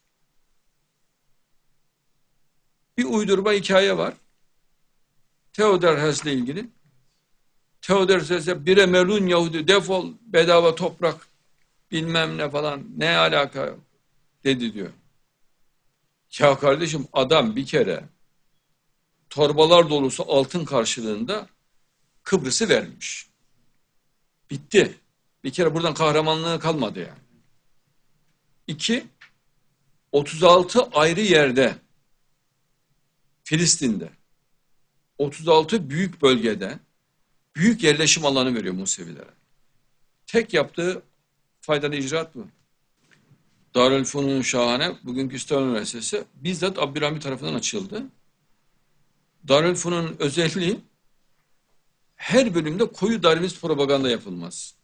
Bir uydurma hikaye var. Theodor Herzl'le ilgili. Theodor Herzl'e bire melun Yahudi defol bedava toprak bilmem ne falan ne alaka dedi diyor. Ya kardeşim adam bir kere torbalar dolusu altın karşılığında Kıbrıs'ı vermiş. Bitti. Bir kere buradan kahramanlığı kalmadı yani. 2, 36 ayrı yerde, Filistin'de, 36 büyük bölgede büyük yerleşim alanı veriyor Musevilere. Tek yaptığı faydalı icraat bu. Darülfünun şahane, bugünkü İstanbul Üniversitesi bizzat Abdülhamit tarafından açıldı. Darülfünun özelliği her bölümde koyu Darwinist propaganda yapılmaz.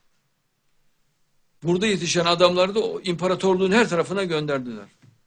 Burada yetişen adamları da o imparatorluğun her tarafına gönderdiler.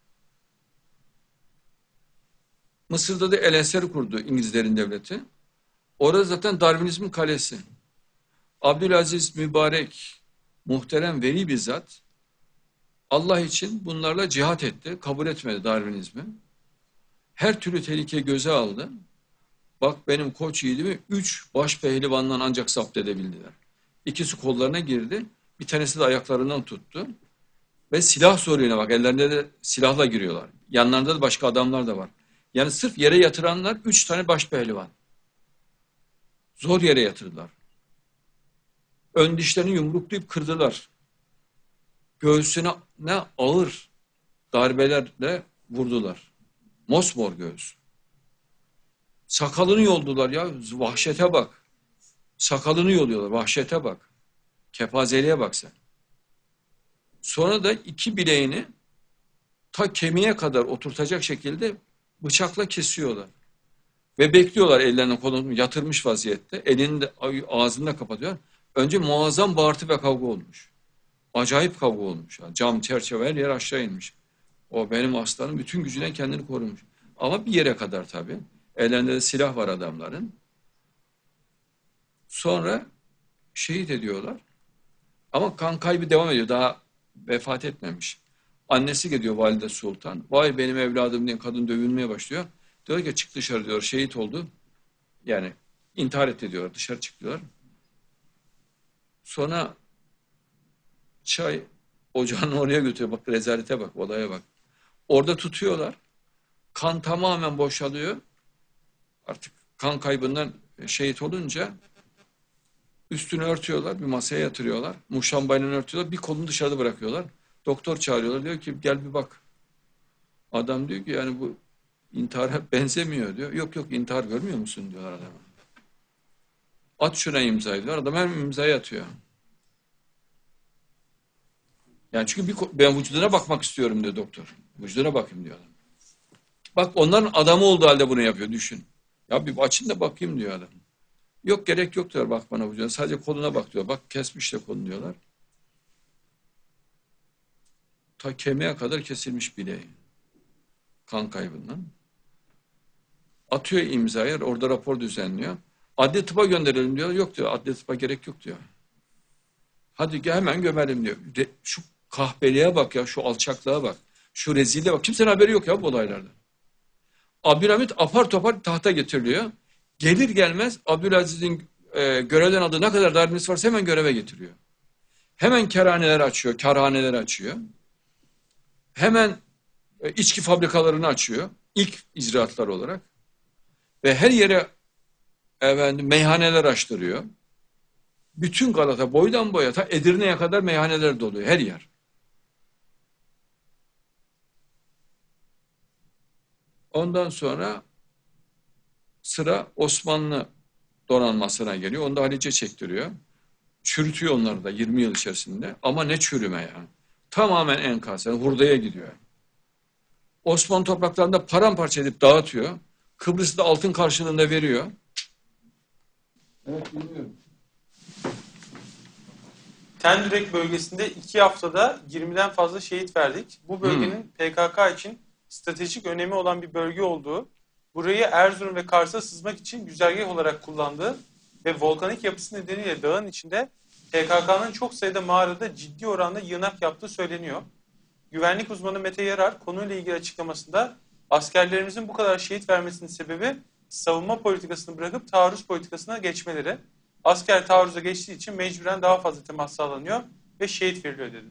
Mısır'da da El Eser'i kurdu İngilizlerin devleti. Orada zaten Darwinizmin kalesi. Abdülaziz Mübarek, muhterem veli bizzat Allah için bunlarla cihat etti. Kabul etmedi Darwinizmi. Her türlü tehlike göze aldı. Bak benim koç yiğidimi 3 baş pehlivandan ancak zapt edebildiler. İkisi kollarına girdi. Bir tanesi de ayaklarından tuttu. Ve silah zoruyla bak ellerinde de silahla giriyorlar. Yanlarında da başka adamlar da var. Yani sırf yere yatıranlar 3 tane baş pehlivan. Zor yere yatırdılar. Ön dişlerini yumruklayıp kırdılar. Göğsüne ne ağır darbelerle vurdular. Mosmor göğüs. Sakalını yoldular ya. Vahşete bak. Sakalını yoluyorlar. Vahşete bak. Kepazeliğe bak sen. Sonra da 2 bileğini ta kemiğe kadar oturtacak şekilde bıçakla kesiyorlar. Ve bekliyorlar ellerini kolunu yatırmış vaziyette. Elini de ağzını da kapatıyor. Önce muazzam bağırtı ve kavga olmuş. Acayip kavga olmuş. Yani cam, çerçeve her yer aşağı inmiş. O benim aslanım bütün gücüne kendini korumuş. Ama bir yere kadar tabii. Ellerinde de silah var adamların. Sonra şehit ediyorlar. Ama kan kaybı devam ediyor. Daha vefat etmemiş. Annesi gidiyor Valide Sultan. Vay benim evladım diye kadın dövülmeye başlıyor. Diyor ki çık dışarı diyor. Şehit oldu. Yani intihar etti diyorlar. Dışarı çıkıyorlar. Sonra çay ocağını oraya götürüyor. Bak rezalete bak, olaya bak. Orada tutuyorlar. Kan tamamen boşalıyor. Artık kan kaybından şehit olunca üstünü örtüyorlar. Bir masaya yatırıyorlar. Muşambayla örtüyorlar. Bir kolunu dışarıda bırakıyorlar. Doktor çağırıyorlar. Diyor ki gel bir bak. Adam diyor ki yani bu intihara benzemiyor diyor. Yok yok intihar görmüyor musun diyorlar adama. At şuna imzayı diyor. Adam hemen imzayı atıyor. Yani çünkü ben vücuduna bakmak istiyorum diyor doktor. Vücuduna bakayım diyor adam. Bak onların adamı olduğu halde bunu yapıyor düşün. Ya bir açın da bakayım diyor adam. Yok gerek yok diyor bak bana vücuduna. Sadece koluna bak diyor. Bak kesmiş de kolunu diyorlar. Ta kemiğe kadar kesilmiş bileği. Kan kaybından. Atıyor imzayı. Orada rapor düzenliyor. Adli tıpa gönderelim diyor. Yok diyor. Adli tıpa gerek yok diyor. Hadi hemen gömelim diyor. Şu kahpeliğe bak ya. Şu alçaklığa bak. Şu rezilliğe bak. Kimsenin haberi yok ya bu olaylarda. Abdülhamit apar topar tahta getiriliyor. Gelir gelmez Abdülaziz'in görevden aldığı ne kadar darbesi varsa hemen göreve getiriyor. Hemen kerhaneler açıyor, karhaneler açıyor. Hemen içki fabrikalarını açıyor. İlk icraatlar olarak. Ve her yere meyhaneler açtırıyor. Bütün Galata boydan boya ta Edirne'ye kadar meyhaneler doluyor her yer. Ondan sonra sıra Osmanlı donanmasına geliyor. Onu da Haliç'e çektiriyor. Çürütüyor onları da 20 yıl içerisinde. Ama ne çürüme yani. Tamamen enkaz. Yani hurdaya gidiyor. Osmanlı topraklarında paramparça edip dağıtıyor. Kıbrıs'ı da altın karşılığında veriyor. Evet bilmiyorum. Tendürek bölgesinde 2 haftada 20'den fazla şehit verdik. Bu bölgenin PKK için stratejik önemi olan bir bölge olduğu, burayı Erzurum ve Kars'a sızmak için güzergah olarak kullandığı ve volkanik yapısı nedeniyle dağın içinde PKK'nın çok sayıda mağarada ciddi oranda yığınak yaptığı söyleniyor. Güvenlik uzmanı Mete Yarar konuyla ilgili açıklamasında askerlerimizin bu kadar şehit vermesinin sebebi savunma politikasını bırakıp taarruz politikasına geçmeleri. Asker taarruza geçtiği için mecburen daha fazla temas sağlanıyor ve şehit veriliyor dedi.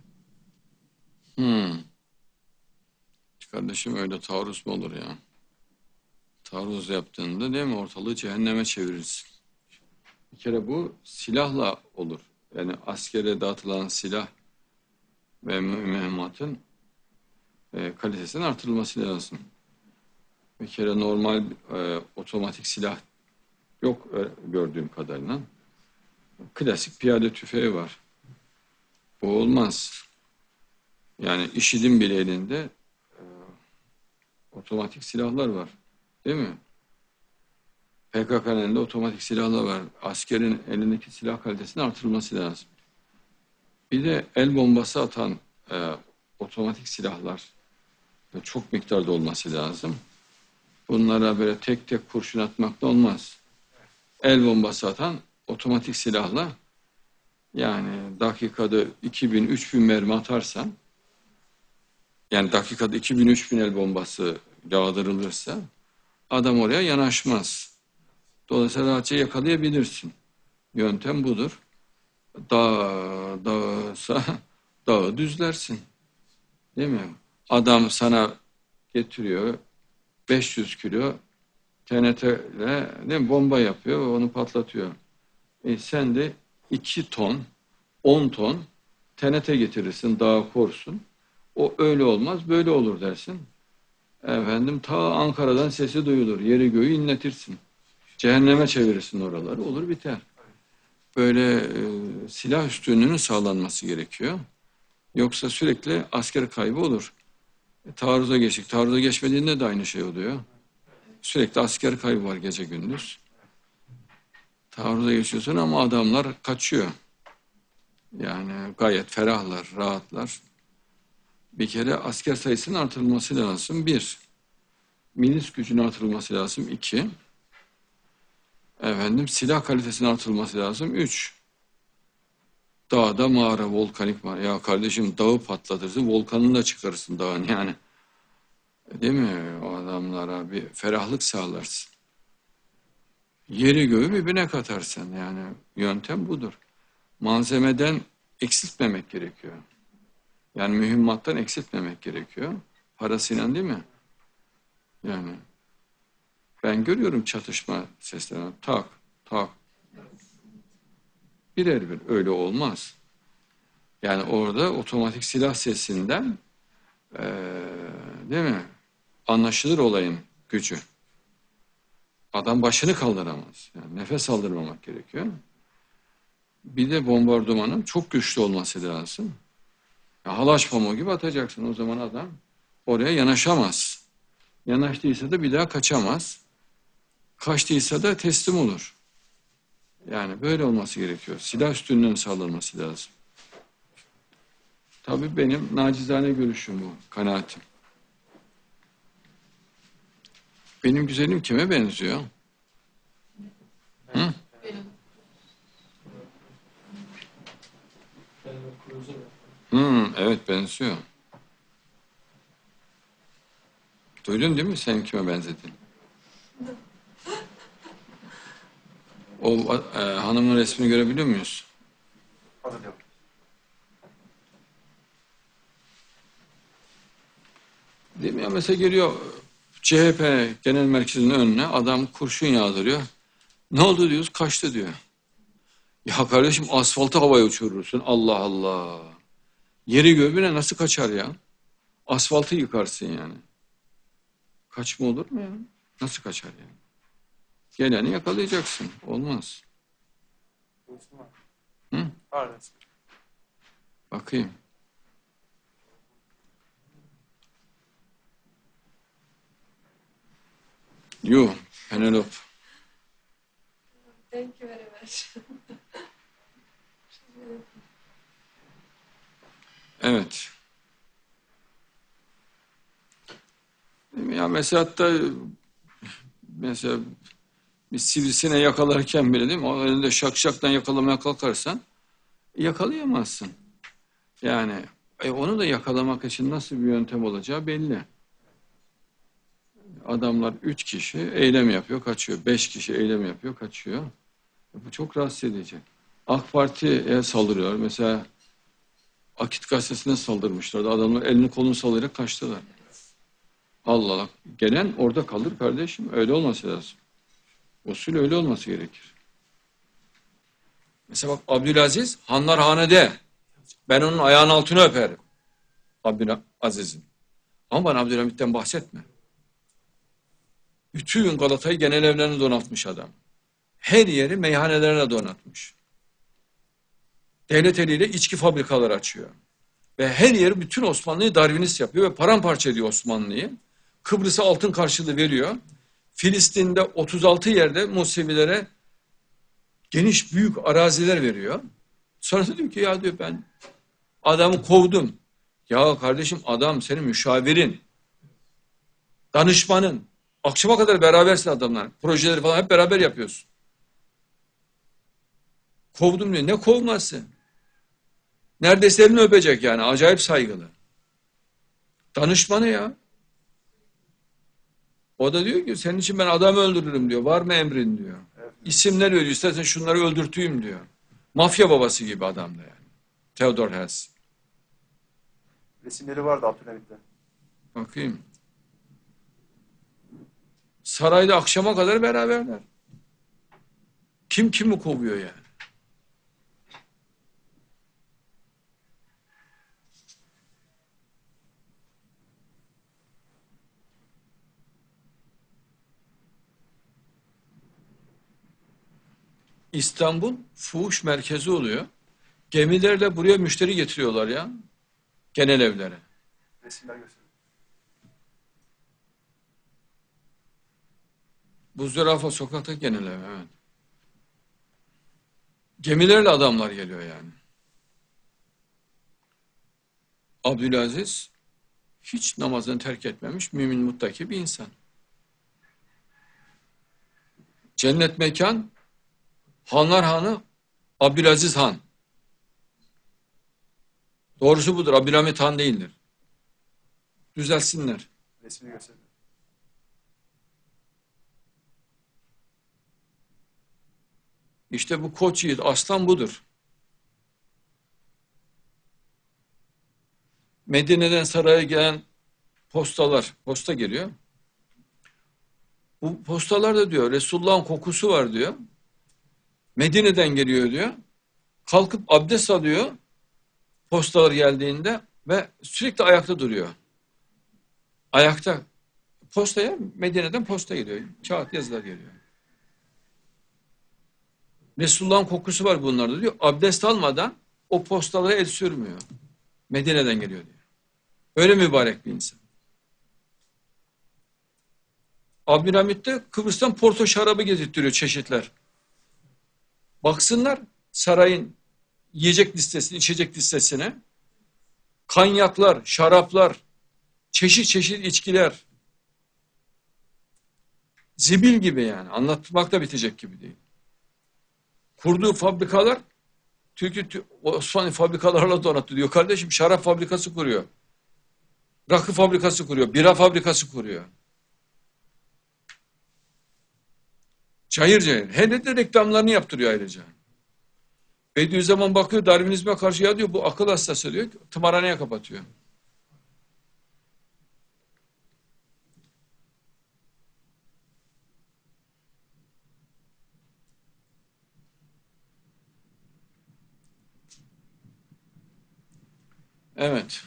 Kardeşim öyle taarruz mu olur ya? Taarruz yaptığında değil mi ortalığı cehenneme çevirirsin. Bir kere bu silahla olur. Yani askere dağıtılan silah ve mühimmatın kalitesinin artırılması lazım. Bir kere normal otomatik silah yok gördüğüm kadarıyla. Klasik piyade tüfeği var. Bu olmaz. Yani IŞİD'in bile elinde otomatik silahlar var. Değil mi? PKK'nın elinde otomatik silahlar var. Askerin elindeki silah kalitesinin artırılması lazım. Bir de el bombası atan otomatik silahlar çok miktarda olması lazım. Bunlara böyle tek tek kurşun atmakla olmaz. El bombası atan otomatik silahla yani dakikada 2000-3000 mermi atarsan yani dakikada 2000-3000 el bombası yağdırılırsa adam oraya yanaşmaz. Dolayısıyla rahatça yakalayabilirsin. Yöntem budur. Dağsa dağı düzlersin. Değil mi? Adam sana getiriyor 500 kilo TNT ile değil mi, bomba yapıyor ve onu patlatıyor. Sen de 2 ton, 10 ton TNT getirirsin, dağı korsun. O öyle olmaz, böyle olur dersin. Efendim ta Ankara'dan sesi duyulur. Yeri göğü inletirsin. Cehenneme çevirirsin oraları. Olur biter. Böyle silah üstünlüğünün sağlanması gerekiyor. Yoksa sürekli asker kaybı olur. Taarruza geçtik. Taarruza geçmediğinde de aynı şey oluyor. Sürekli asker kaybı var gece gündüz. Taarruza geçiyorsun ama adamlar kaçıyor. Yani gayet ferahlar, rahatlar. Bir kere asker sayısının artırılması lazım. 1. Milis gücünün artırılması lazım. 2. Silah kalitesinin artırılması lazım. 3. Dağda mağara, volkanik mağara. Ya kardeşim dağı patlatırsın, volkanını da çıkarırsın dağın yani. Değil mi? O adamlara bir ferahlık sağlarsın. Yeri göğü birbirine katarsın yani. Yöntem budur. Malzemeden eksiltmemek gerekiyor. Yani mühimmattan eksiltmemek gerekiyor. Parasıyla değil mi? Yani ben görüyorum çatışma seslerini. Tak, tak. Birer bir. Öyle olmaz. Yani orada otomatik silah sesinden değil mi? Anlaşılır olayın gücü. Adam başını kaldıramaz. Yani nefes aldırmamak gerekiyor. Bir de bombardımanın çok güçlü olması lazım. Ya halaç pamuğu gibi atacaksın. O zaman adam oraya yanaşamaz. Yanaştıysa da bir daha kaçamaz. Kaçtıysa da teslim olur. Yani böyle olması gerekiyor. Silah üstünlüğünün sağlanması lazım. Tabii benim nacizane görüşüm bu, kanaatim. Benim güzelim kime benziyor? Hı? Evet benziyor. Duydun değil mi sen kime benzediğini? O hanımın resmini görebiliyor muyuz? Hazır yok. Değil mi ya? Mesela geliyor CHP genel merkezinin önüne adam kurşun yağdırıyor. Ne oldu diyoruz? Kaçtı diyor. Ya kardeşim asfaltı havaya uçurursun. Allah Allah. Yeri göğüne nasıl kaçar ya? Asfaltı yıkarsın yani. Kaçma olur mu ya? Nasıl kaçar yani? Geleni yakalayacaksın. Olmaz. Hı? Bakayım. Yo, Penelope. Thank you very much. Evet. Ya mesela hatta mesela bir sivrisineği yakalarken bile değil mi? O elinde şakşaktan yakalamaya kalkarsan yakalayamazsın. Yani onu da yakalamak için nasıl bir yöntem olacağı belli. Adamlar 3 kişi eylem yapıyor, kaçıyor. 5 kişi eylem yapıyor, kaçıyor. Bu çok rahatsız edici. AK Parti'ye saldırıyorlar. Mesela Akit Gazetesi'ne saldırmışlardı. Adamlar elini kolunu sallayarak kaçtılar. Allah Allah. Gelen orada kalır kardeşim. Öyle olması lazım. Usul öyle olması gerekir. Mesela bak Abdülaziz Hanlar Hane'de. Ben onun ayağının altını öperim. Abdülaziz'in. Ama bana Abdülhamit'ten bahsetme. Bütün Galata'yı genel evlerini donatmış adam. Her yeri meyhanelerine donatmış. Devlet eliyle içki fabrikaları açıyor. Ve her yeri bütün Osmanlı'yı Darwinist yapıyor ve paramparça ediyor Osmanlı'yı. Kıbrıs'a altın karşılığı veriyor. Filistin'de 36 yerde Musevilere geniş büyük araziler veriyor. Sonra diyor ki ya diyor ben adamı kovdum. Ya kardeşim adam senin müşavirin, danışmanın. Akşama kadar berabersin adamlar. Projeleri falan hep beraber yapıyorsun. Kovdum diyor. Ne kovması? Neredeyse elini öpecek yani. Acayip saygılı. Danışmanı ya. O da diyor ki senin için ben adamı öldürürüm diyor. Var mı emrin diyor. Evet. İsimler veriyor. İstersen şunları öldürteyim diyor. Mafya babası gibi adam da yani. Theodor Herzl. Resimleri vardı Abdülhamit'te. Bakayım. Sarayda akşama kadar beraberler. Kim kimi kovuyor yani? İstanbul fuhuş merkezi oluyor. Gemilerle buraya müşteri getiriyorlar ya. Genel evlere. Resimler gösteriyor. Buzdurafa sokakta genel ev, evet. Gemilerle adamlar geliyor yani. Abdülaziz hiç namazını terk etmemiş, mümin muttaki bir insan. Cennet mekan, Hanlar Hanı Abdülaziz Han. Doğrusu budur. Abdülhamit Han değildir. Düzelsinler. Resmini gösteriyor. İşte bu koç yiğit, aslan budur. Medine'den saraya gelen posta geliyor. Bu postalarda diyor Resulullah'ın kokusu var diyor. Medine'den geliyor diyor. Kalkıp abdest alıyor postalar geldiğinde ve sürekli ayakta duruyor. Ayakta. Postaya Medine'den posta geliyor. Kağıt yazılar geliyor. Resulullah'ın kokusu var bunlarda diyor. Abdest almadan o postalara el sürmüyor. Medine'den geliyor diyor. Öyle mübarek bir insan. Abdülhamit de Kıbrıs'tan Porto şarabı getirtiyor çeşitler. Baksınlar sarayın yiyecek listesine, içecek listesine. Kanyaklar, şaraplar, çeşit çeşit içkiler. Zibil gibi yani. Anlatmak da bitecek gibi değil. Kurduğu fabrikalar Osmanlı fabrikalarla donatıyor. Diyor kardeşim şarap fabrikası kuruyor. Rakı fabrikası kuruyor. Bira fabrikası kuruyor. Cayır cayır. Hele de reklamlarını yaptırıyor ayrıca. Bediüzzaman bakıyor Darwinizme karşı ya diyor bu akıl hastası diyor. Tımarhaneye kapatıyor. Evet.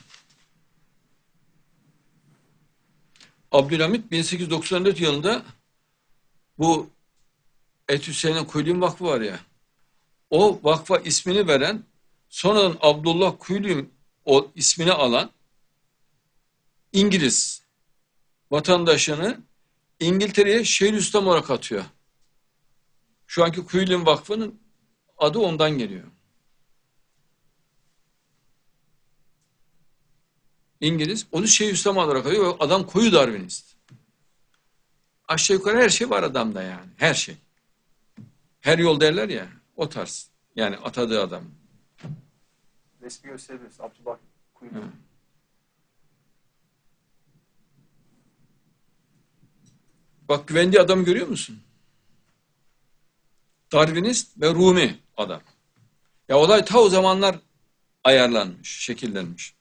Abdülhamit 1894 yılında bu Etüsyen'in Kuylin Vakfı var ya, o vakfa ismini veren, sonradan Abdullah Kuylin o ismini alan İngiliz vatandaşını İngiltere'ye Şeyhülislam olarak atıyor. Şu anki Kuylin Vakfı'nın adı ondan geliyor. İngiliz, onu Şeyhülislam olarak atıyor. Adam koyu Darwinist. Aşağı yukarı her şey var adamda yani. Her şey. Her yol derler ya. O tarz. Yani atadığı adam. Resmi gösterebiliriz. Abdullah Kuylin. Evet. Bak güvendiği adamı görüyor musun? Darwinist ve Rumi adam. Ya olay ta o zamanlar ayarlanmış, şekillenmiş.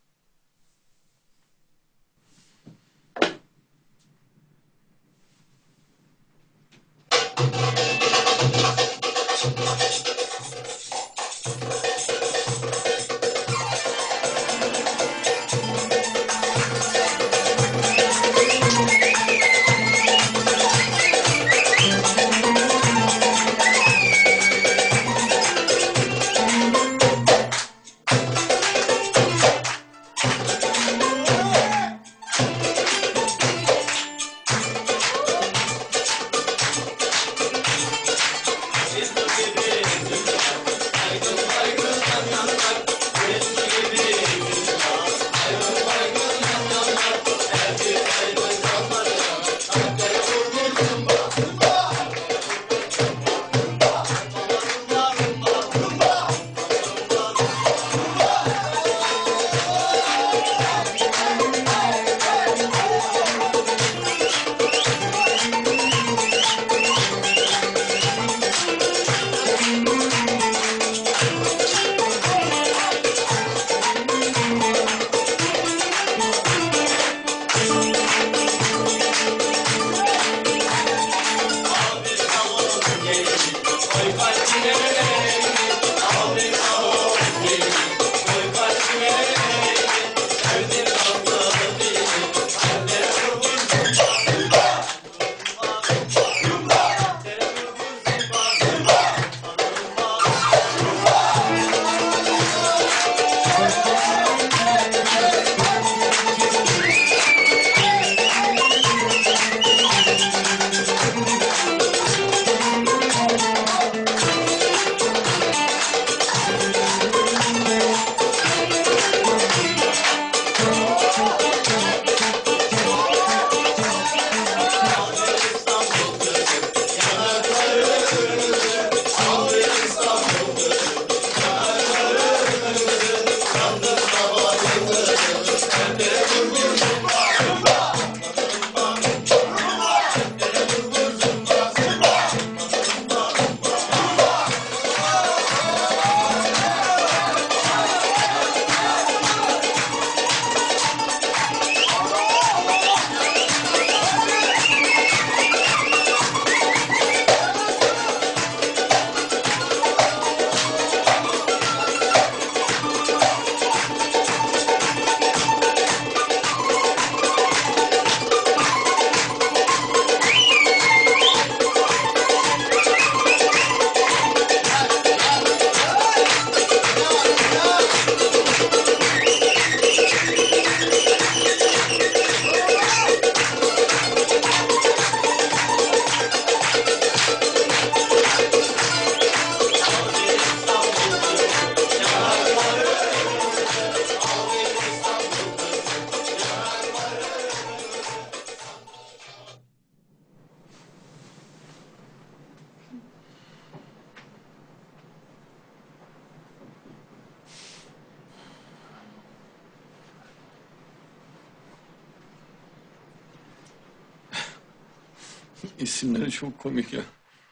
İsimleri çok komik ya.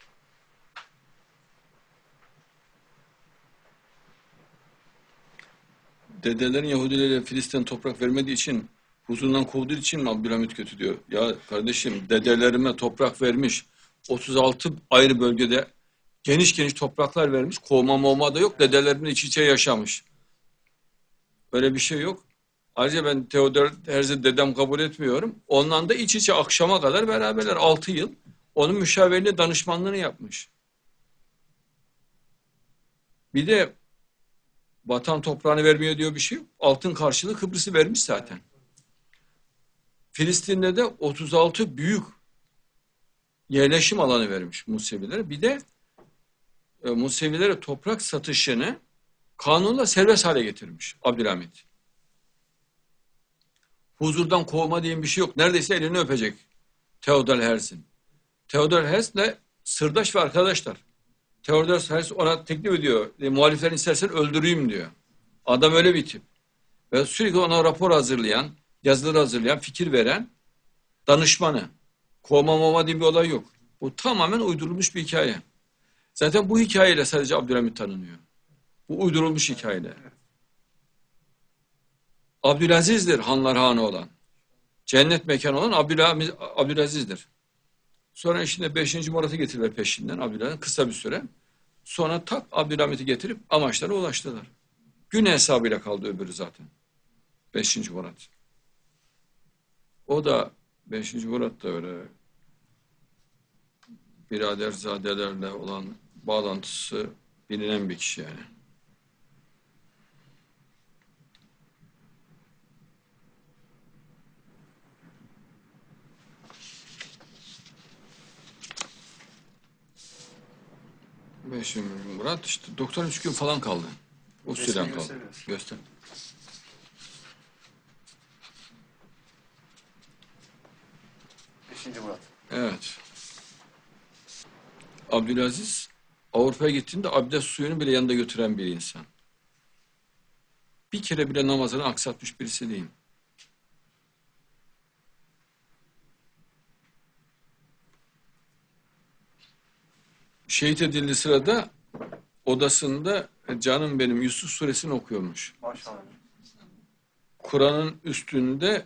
Dedelerin Yahudilere Filistin toprak vermediği için, huzurundan kovduğu için mi Abdülhamit kötü diyor? Ya kardeşim, dedelerime toprak vermiş. 36 ayrı bölgede geniş geniş topraklar vermiş. Kovma movma da yok. Dedelerimle iç içe yaşamış. Öyle bir şey yok. Ayrıca ben Theodor Herzl'i dedem kabul etmiyorum. Ondan da iç içe akşama kadar beraberler. 6 yıl. Onun müşavirliği, danışmanlığını yapmış. Bir de vatan toprağını vermiyor diyor bir şey yok. Altın karşılığı Kıbrıs'ı vermiş zaten. Filistin'de de 36 büyük yerleşim alanı vermiş Musevilere. Bir de Musevilere toprak satışını kanunla serbest hale getirmiş Abdülhamit. Huzurdan kovma diye bir şey yok. Neredeyse elini öpecek Theodor Herzl'in. Theodor Herzl'le sırdaş ve arkadaşlar. Theodor Herzl ona teklif ediyor. Muhaliflerin istersen öldüreyim diyor. Adam öyle bir tip. Ve sürekli ona rapor hazırlayan, yazıları hazırlayan, fikir veren danışmanı. Kovma moma diye bir olay yok. Bu tamamen uydurulmuş bir hikaye. Zaten bu hikayeyle sadece Abdülhamit tanınıyor. Bu uydurulmuş hikayeyle. Abdülaziz'dir hanlar hanı olan. Cennet mekanı olan Abdülaziz'dir. Sonra şimdi 5. Murat'ı getirdiler peşinden Abdülhamit kısa bir süre. Sonra tak Abdülhamit'i getirip amaçlara ulaştılar. Gün hesabıyla kaldı öbürü zaten. 5. Murat. O da 5. Murat da öyle biraderzadelerle olan bağlantısı bilinen bir kişi yani. Beşinci Murat işte 93 gün falan kaldı. O süreden kaldı. Göster. Beşinci Murat. Evet. Abdülaziz Avrupa'ya gittiğinde abdest suyunu bile yanında götüren bir insan. Bir kere bile namazını aksatmış birisi değil. Şehit edildiği sırada odasında canım benim Yusuf suresini okuyormuş. Maşallah. Kur'an'ın üstünde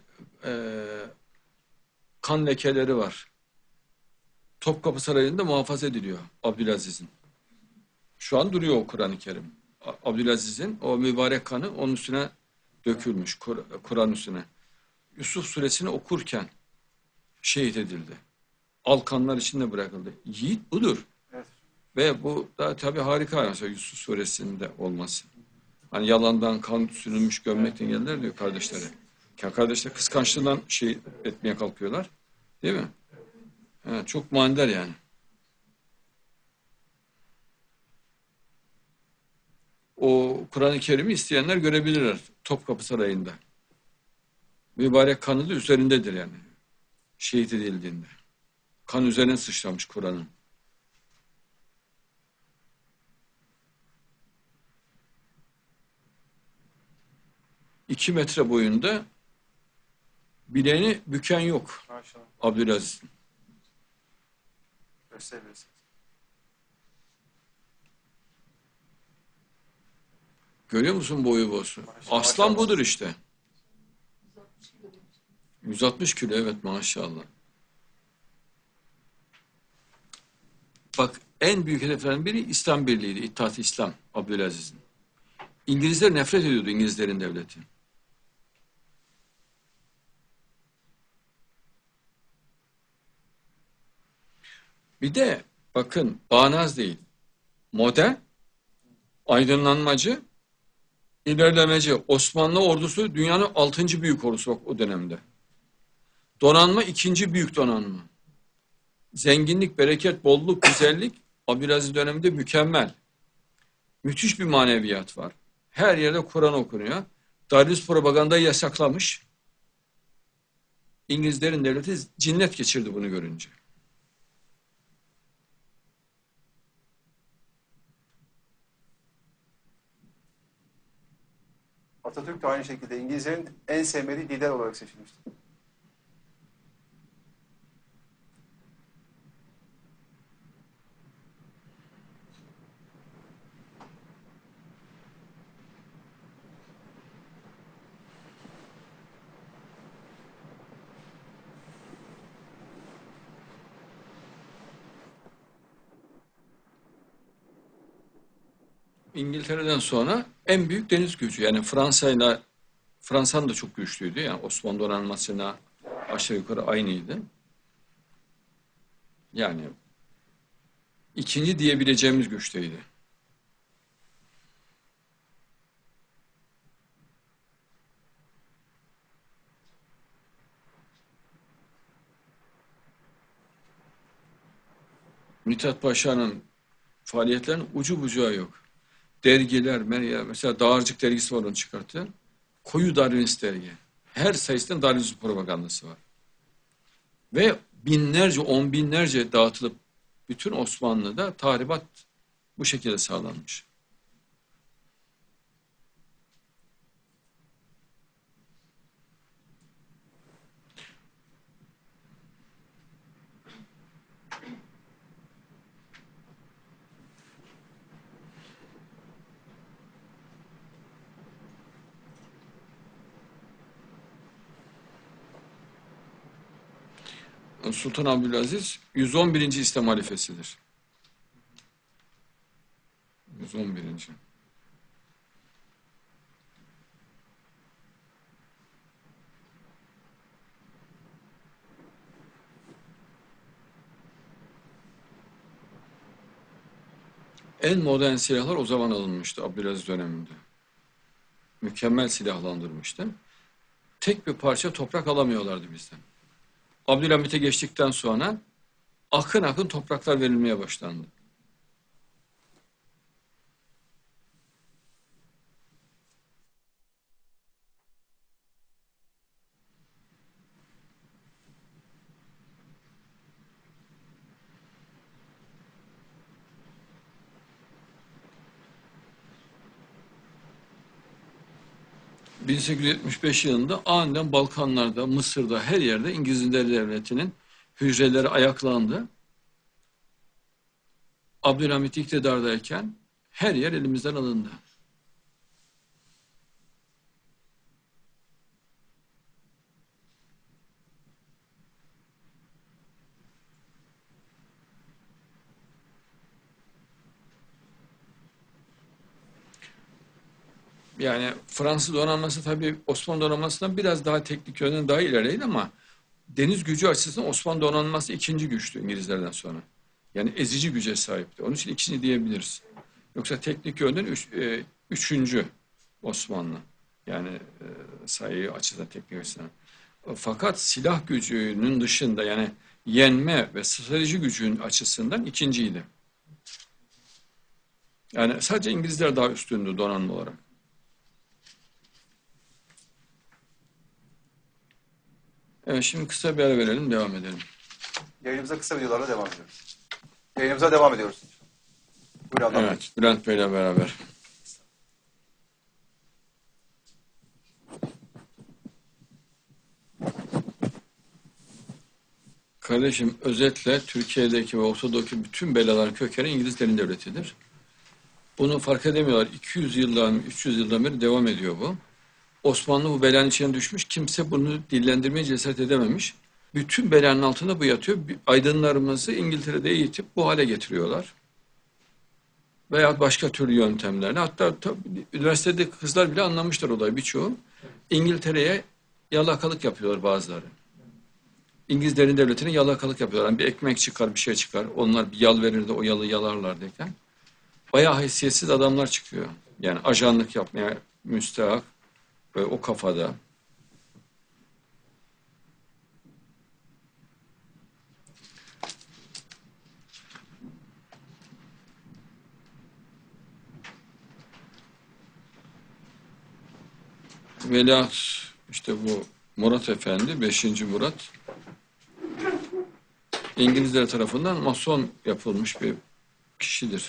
kan lekeleri var. Topkapı Sarayı'nda muhafaza ediliyor Abdülaziz'in. Şu an duruyor o Kur'an-ı Kerim. Abdülaziz'in o mübarek kanı onun üstüne dökülmüş, Kur'an üstüne. Yusuf suresini okurken şehit edildi. Al kanlar içinde bırakıldı. Yiğit budur. Evet. Ve bu da tabii harika mesela Yusuf suresinde olması. Hani yalandan kan sürülmüş gömmekten geldiler diyor kardeşleri. Kardeşler kıskançlığından şey etmeye kalkıyorlar. Değil mi? Evet, çok manidar yani. O Kur'an-ı Kerim'i isteyenler görebilirler Topkapı Sarayı'nda. Mübarek kanı da üzerindedir yani. Şehit edildiğinde. Kan üzerine sıçramış Kur'an'ın. İki metre boyunda bileğini büken yok Maşallah. Abdülaziz'in. Gösterebilirsin. Görüyor musun boyu bosu? Aslan budur işte. 160 kilo evet maşallah. Bak en büyük hedeflerden biri İslam Birliği'ydi. İttihat-ı İslam Abdülaziz'in. İngilizler nefret ediyordu İngilizlerin devleti. Bir de bakın bağnaz değil. Modern, aydınlanmacı, ilerlemeci. Osmanlı ordusu dünyanın 6. büyük ordusu bak o dönemde. Donanma 2. büyük donanma. Zenginlik, bereket, bolluk, güzellik Abdülaziz döneminde mükemmel. Müthiş bir maneviyat var. Her yerde Kur'an okunuyor. Darius propagandayı yasaklamış. İngilizlerin devleti cinnet geçirdi bunu görünce. Atatürk de aynı şekilde İngilizlerin en sevmediği lider olarak seçilmişti. İngiltere'den sonra en büyük deniz gücü. Yani Fransa'nın da çok güçlüydü. Yani Osmanlı donanmasına aşağı yukarı aynıydı. Yani ikinci diyebileceğimiz güçteydi. Mithat Paşa'nın faaliyetlerinin ucu bucağı yok. Dergiler, mesela Dağarcık dergisi var, onu çıkarttı. Koyu Darwinist dergi. Her sayısında Darwinist propagandası var. Ve binlerce, on binlerce dağıtılıp bütün Osmanlı'da tahribat bu şekilde sağlanmış. Sultan Abdülaziz 111. İslam halifesidir. 111. En modern silahlar o zaman alınmıştı Abdülaziz döneminde. Mükemmel silahlandırmıştı. Tek bir parça toprak alamıyorlardı bizden. Abdülhamit'e geçtikten sonra akın akın topraklar verilmeye başlandı. ...1875 yılında aniden Balkanlarda, Mısır'da, her yerde İngiliz devletinin hücreleri ayaklandı. Abdülhamit iktidardayken her yer elimizden alındı. Yani Fransız donanması tabii Osmanlı donanmasından biraz daha teknik yönden daha ileriydi ama deniz gücü açısından Osmanlı donanması ikinci güçtü İngilizlerden sonra. Yani ezici güce sahipti. Onun için ikinci diyebiliriz. Yoksa teknik yönden üçüncü Osmanlı. Yani sayı açıdan, teknik açıdan. Fakat silah gücünün dışında, yani yenme ve strateji gücünün açısından ikinciydi. Yani sadece İngilizler daha üstündü donanma olarak. Evet, şimdi kısa bir ara verelim, devam edelim. Yayınımıza kısa videolarla devam ediyoruz. Yayınımıza devam ediyoruz. Buyurun Adnan Bey. Evet, Bülent Bey'le beraber. Kardeşim, özetle Türkiye'deki ve Ortadoğu'daki bütün belaların kökeni İngilizlerin devletidir. Bunu fark edemiyorlar. 200 yıldan, 300 yıldan beri devam ediyor bu. Osmanlı bu belanın içine düşmüş. Kimse bunu dillendirmeye cesaret edememiş. Bütün belanın altında bu yatıyor. Aydınlarımızı İngiltere'de eğitip bu hale getiriyorlar. Veya başka türlü yöntemlerle. Hatta üniversitede kızlar bile anlamışlar olayı, birçoğu. İngiltere'ye yalakalık yapıyorlar bazıları. İngilizlerin devletine yalakalık yapıyorlar. Yani bir ekmek çıkar, bir şey çıkar. Onlar bir yal verir de o yalı yalarlar derken. Bayağı haysiyetsiz adamlar çıkıyor. Yani ajanlık yapmaya müstahak ve o kafada. Veliaht işte bu Murat Efendi, 5. Murat, İngilizler tarafından mason yapılmış bir kişidir.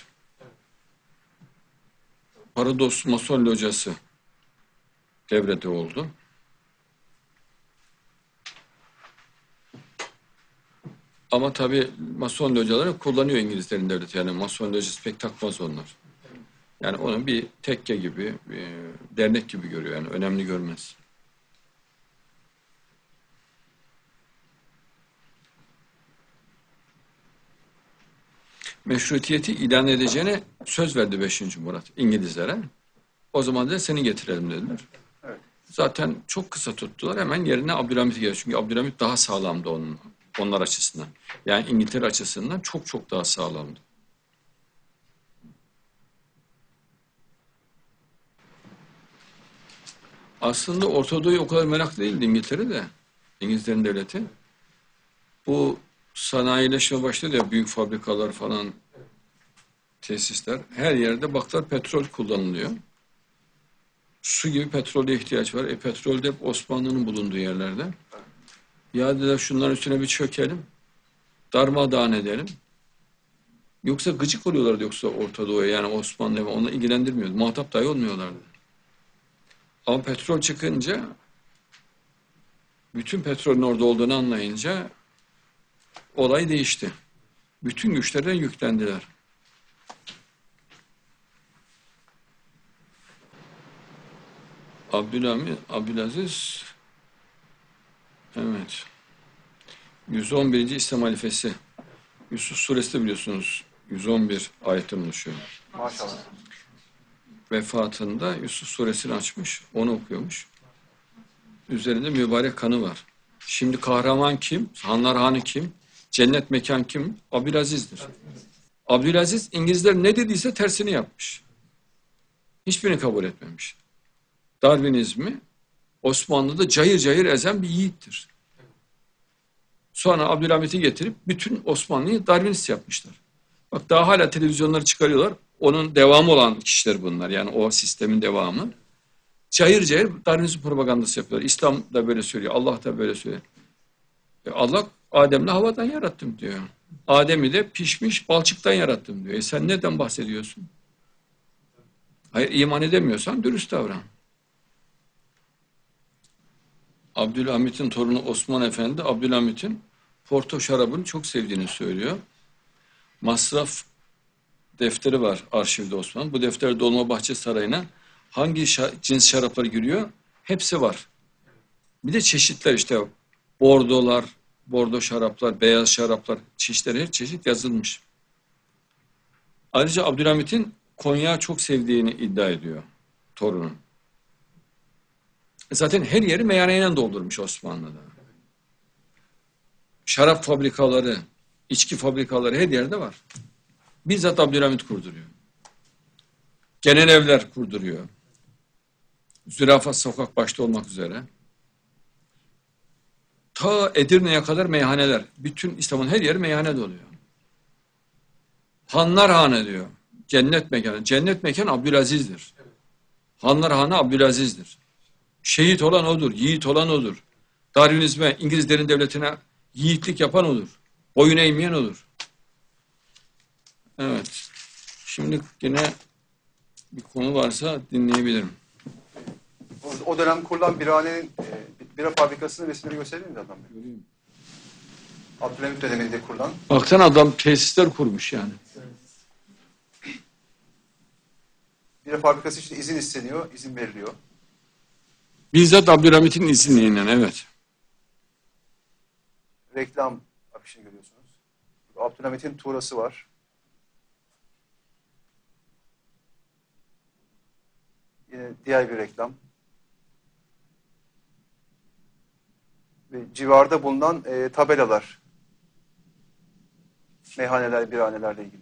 Parados Mason locası devrede oldu. Ama tabii Mason locaları kullanıyor İngilizlerin devleti. Yani Mason locası pek takmaz onlar. Yani onu bir tekke gibi, bir dernek gibi görüyor. Yani önemli görmez. meşrutiyeti ilan edeceğine söz verdi 5. Murat İngilizlere. O zaman da seni getirelim dediler. Evet. Zaten çok kısa tuttular. Hemen yerine Abdülhamit'i geldi. Çünkü Abdülhamit daha sağlamdı onlar açısından. Yani İngiltere açısından çok çok daha sağlamdı. Aslında Orta Doğu'ya o kadar meraklı değildi İngiltere de. İngilizlerin devleti. Bu sanayileşme başladı ya, büyük fabrikalar falan, tesisler. Her yerde baktılar petrol kullanılıyor. Su gibi petrole ihtiyaç var. Petrol de hep Osmanlı'nın bulunduğu yerlerde. Ya dediler şunların üstüne bir çökelim. Darmadağın edelim. Yoksa gıcık oluyorlardı yoksa Orta Doğu'ya, yani Osmanlı'ya, onunla ilgilendirmiyordu. Muhatap dahi olmuyorlardı. Ama petrol çıkınca, bütün petrolün orada olduğunu anlayınca olay değişti. Bütün güçlerden yüklendiler. Abdülaziz, evet, 111. İslam halifesi. Yusuf suresi de biliyorsunuz 111 ayetten oluşuyor. Maşallah. Vefatında Yusuf suresini açmış, onu okuyormuş. Üzerinde mübarek kanı var. Şimdi kahraman kim? Hanlar Hanı kim? Cennet mekan kim? Abdülaziz'dir. Abdülaziz İngilizler ne dediyse tersini yapmış. Hiçbirini kabul etmemiş. Darwinizmi Osmanlı'da cayır cayır ezen bir yiğittir. Sonra Abdülhamit'i getirip bütün Osmanlı'yı Darwinist yapmışlar. Bak daha hala televizyonları çıkarıyorlar. Onun devamı olan kişiler bunlar. Yani o sistemin devamı. Cayır cayır Darwinizm propagandası yapıyorlar. İslam da böyle söylüyor. Allah da böyle söylüyor. Allah Adem'le havadan yarattım diyor. Adem'i de pişmiş balçıktan yarattım diyor. Sen neden bahsediyorsun? Hayır, iman edemiyorsan dürüst davran. Abdülhamit'in torunu Osman Efendi, Abdülhamit'in Porto şarabını çok sevdiğini söylüyor. Masraf defteri var arşivde Osman. Bu defter Dolmabahçe Sarayı'na hangi cins şaraplar giriyor? Hepsi var. Bir de çeşitler işte bordolar, bordo şaraplar, beyaz şaraplar, çeşitleri her çeşit yazılmış. Ayrıca Abdülhamit'in konyağı çok sevdiğini iddia ediyor torunun. Zaten her yeri meyhaneyle doldurmuş Osmanlı'da. Şarap fabrikaları, içki fabrikaları her yerde var. Bizzat Abdülhamit kurduruyor. Genel evler kurduruyor. Zürafa Sokak başta olmak üzere. Ta Edirne'ye kadar meyhaneler. Bütün İslam'ın her yeri meyhane doluyor. Hanlar Hanı diyor. Cennet mekanı. Cennet mekanı Abdülaziz'dir. Hanlar Hanı Abdülaziz'dir. Şehit olan odur, yiğit olan odur. Darwinizme, İngilizlerin devletine yiğitlik yapan odur. Boyun eğmeyen odur. Evet. Şimdi yine bir konu varsa dinleyebilirim. O dönem kurulan birhanenin, bira fabrikasının resimleri göstereyim mi adam? Abdülhamit döneminde kurulan. Baksana adam tesisler kurmuş yani. Bira fabrikası için izin isteniyor, izin veriliyor. Bizzat Abdülhamit'in izniyle, evet. Reklam afişini görüyorsunuz. Abdülhamit'in tuğrası var. Yine diğer bir reklam. Ve civarda bulunan tabelalar. Meyhaneler, birhanelerle ilgili.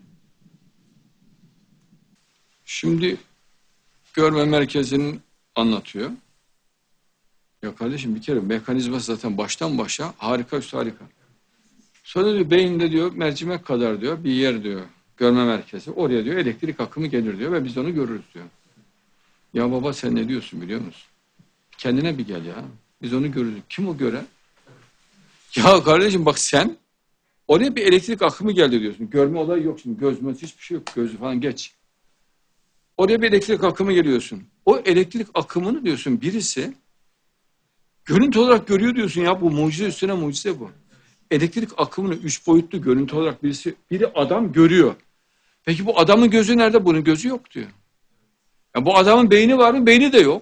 Şimdi görme merkezinin anlatıyor. Ya kardeşim bir kere mekanizma zaten baştan başa harika üstü harika. Sonra diyor beyinde diyor mercimek kadar diyor bir yer diyor görme merkezi. Oraya diyor elektrik akımı gelir diyor ve biz onu görürüz diyor. Ya baba sen ne diyorsun biliyor musun? Kendine bir gel ya. Biz onu görürüz. Kim o gören? Ya kardeşim bak sen oraya bir elektrik akımı geldi diyorsun. Görme olayı yok şimdi. Gözmez hiçbir şey yok. Gözü falan geç. Oraya bir elektrik akımı geliyorsun. O elektrik akımını diyorsun birisi görüntü olarak görüyor diyorsun ya bu mucize üstüne mucize bu. Elektrik akımını 3 boyutlu görüntü olarak biri adam görüyor. Peki bu adamın gözü nerede? Bunun gözü yok diyor. Ya bu adamın beyni var mı? Beyni de yok.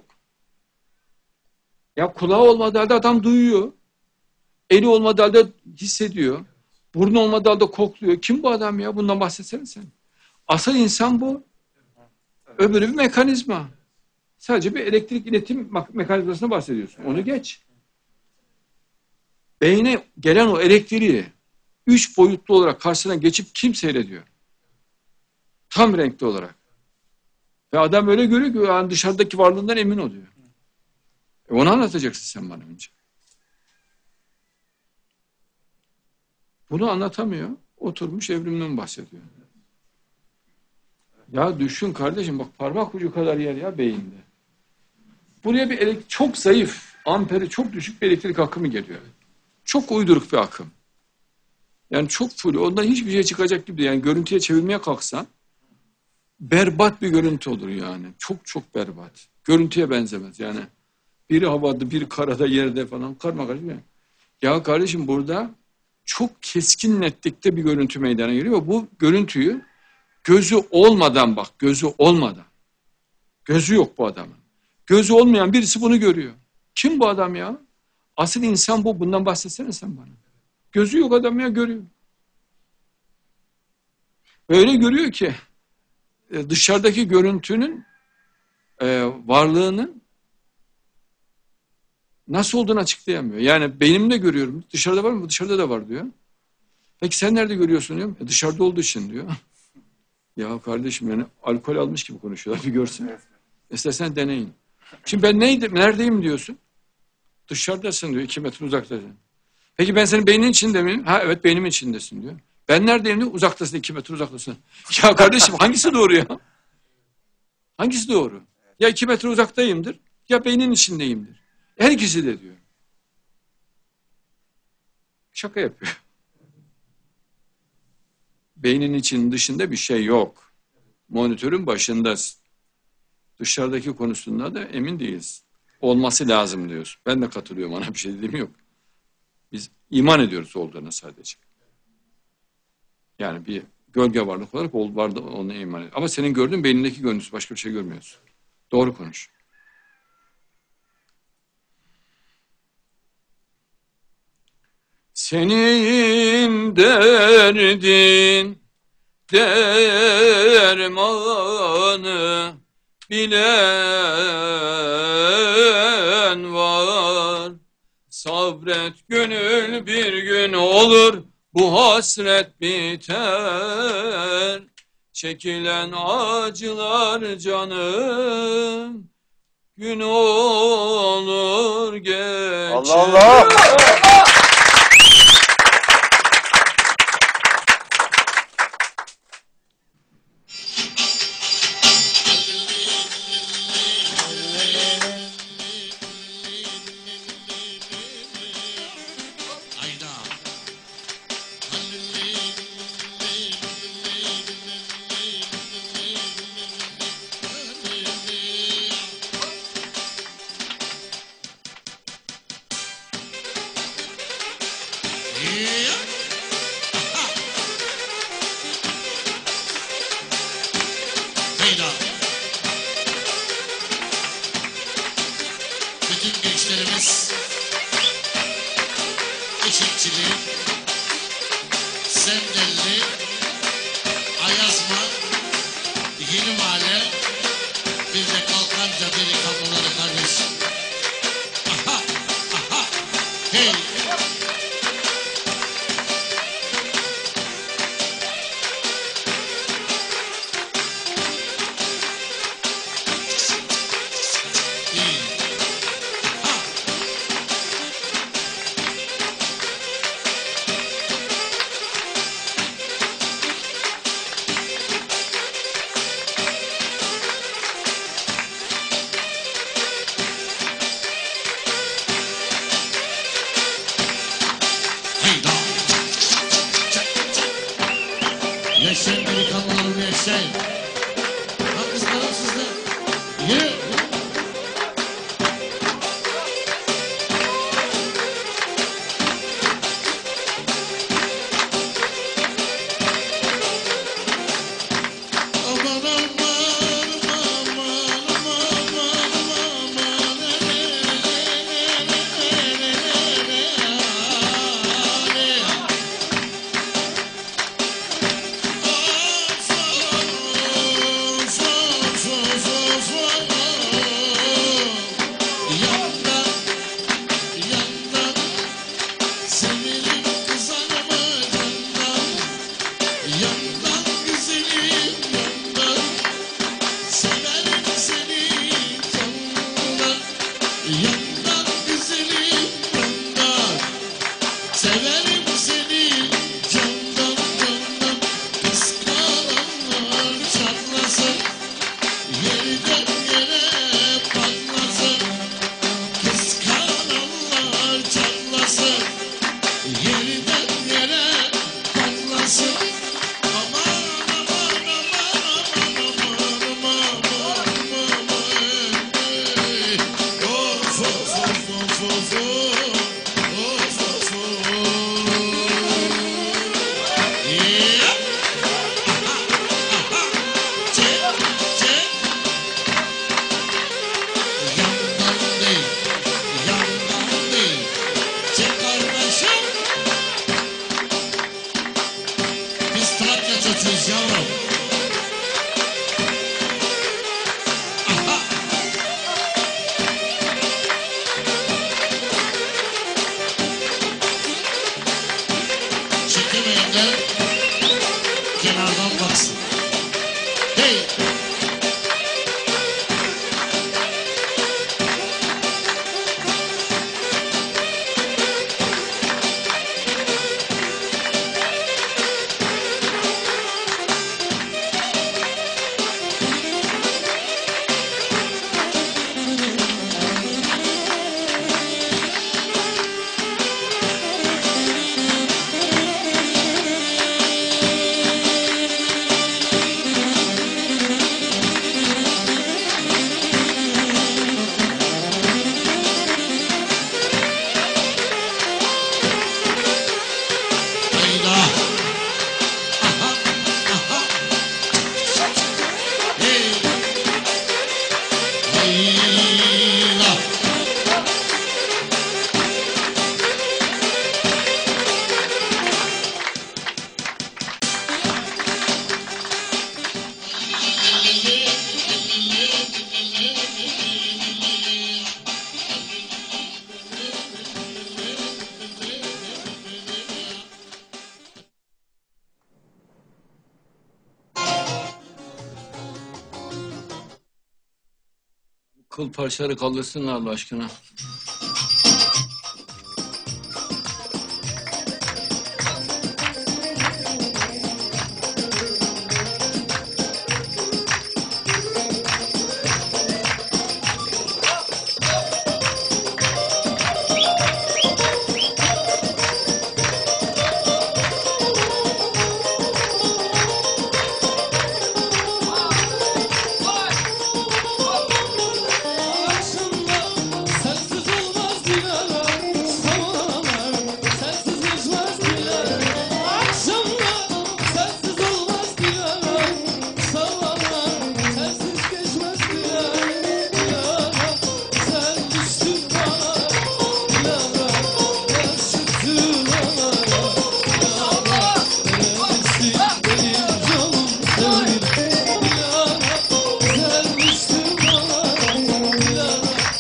Ya kulağı olmadığı halde adam duyuyor. Eli olmadığı halde hissediyor. Burnu olmadığı halde kokluyor. Kim bu adam ya? Bundan bahsetsene sen. Asıl insan bu. Öbürü bir mekanizma. Sadece bir elektrik iletim mekanizmasına bahsediyorsun. Onu geç. Beyne gelen o elektriği 3 boyutlu olarak karşısına geçip kim seyrediyor? Tam renkli olarak. Ve adam öyle görüyor ki yani dışarıdaki varlığından emin oluyor. Onu anlatacaksın sen bana önce. Bunu anlatamıyor. Oturmuş evrimden bahsediyor. Ya düşün kardeşim, bak parmak ucu kadar yer ya beyinde. Buraya bir çok zayıf, amperi çok düşük bir elektrik akımı geliyor. Çok uyduruk bir akım. Yani çok full. Ondan hiçbir şey çıkacak gibi değil. Yani görüntüye çevirmeye kalksan berbat bir görüntü olur yani. Çok çok berbat. Görüntüye benzemez yani. Biri havada, biri karada, yerde falan. Karma karışık yani. Ya kardeşim burada çok keskin netlikte bir görüntü meydana geliyor. Ve bu görüntüyü gözü olmadan bak, gözü olmadan. Gözü yok bu adamın. Gözü olmayan birisi bunu görüyor. Kim bu adam ya? Asıl insan bu. Bundan bahsetsene sen bana. Gözü yok adam ya, görüyor. Öyle görüyor ki dışarıdaki görüntünün varlığının nasıl olduğunu açıklayamıyor. Yani beynimde görüyorum. Dışarıda var mı? Dışarıda da var diyor. Peki sen nerede görüyorsun diyor. Dışarıda olduğu için diyor. Ya kardeşim yani alkol almış gibi konuşuyorlar, bir görsün. İstersen deneyin. Şimdi ben neredeyim diyorsun. Dışarıdasın diyor, 2 metre uzaktasın. Peki ben senin beynin içinde miyim? Ha evet, beynimin içindesin diyor. Ben neredeyim diyor, uzaktasın, 2 metre uzaktasın. Ya kardeşim hangisi doğru ya? Hangisi doğru? Ya 2 metre uzaktayımdır, ya beynin içindeyimdir. Her ikisi de diyor. Şaka yapıyor. Beynin içinin dışında bir şey yok. Monitörün başındasın. Dışarıdaki konusunda da emin değiliz. Olması lazım diyorsun. Ben de katılıyorum, ona bir şey dediğim yok. Biz iman ediyoruz olduğuna sadece. Yani bir gölge varlık olarak vardı, ona iman ediyoruz. Ama senin gördüğün beynindeki görüntüsü, başka bir şey görmüyorsun. Doğru konuş. Senin derdin dermanı bilen var. Sabret gönül, bir gün olur bu hasret biter. Çekilen acılar canım gün olur geçer. Allah Allah! Bütün gençlerimiz Eşekçili, Sendelli, Ayazma, Yeni Mahalle, bir de Kalkanca delikanlıları kardeşim. Aha, aha, hey. Yaşayın delikanlılarım, yaşayın. Bak kızlarım sizde. Yürü. Aman aman aman aman aman. Çekemeyenler kenardan baksın. Hey! Hayda! Aha! Aha! Hey! Hayda! Kıl parçaları kaldırsınlar Allah aşkına. Sensiz olmaz Dilara, savunanlar, sensiz geçmez Dilara. Akşamda sensiz olmaz Dilara, savunanlar, sensiz geçmez Dilara. Dilara, sen düştün bana, Dilara, yaşıttın bana. Dilara, neredesin benim canım sevgilim? Dilara, sen düştün bana, Dilara.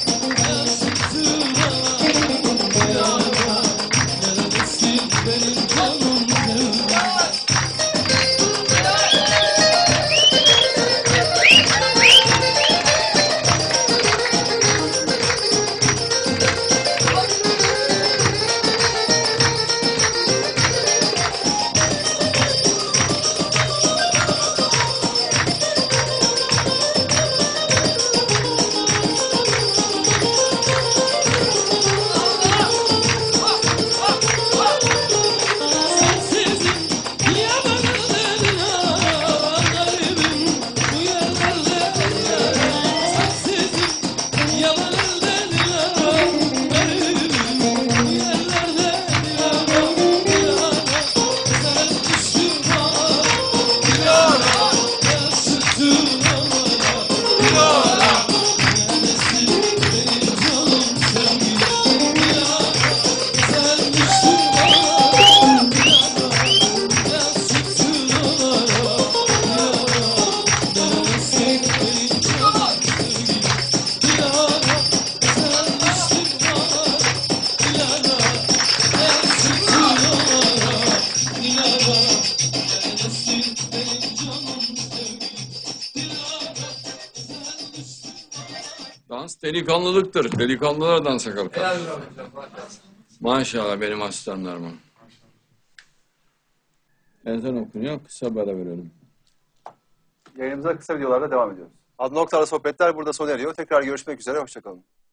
Dans delikanlılıktır. Delikanlılar dansa kalkar. Maşallah benim aslanlarım. Ezan okunuyor. Kısa bir ara verelim. Yayınımıza kısa videolarla devam ediyoruz. Adnan Oktar'la sohbetler burada sona eriyor. Tekrar görüşmek üzere. Hoşçakalın.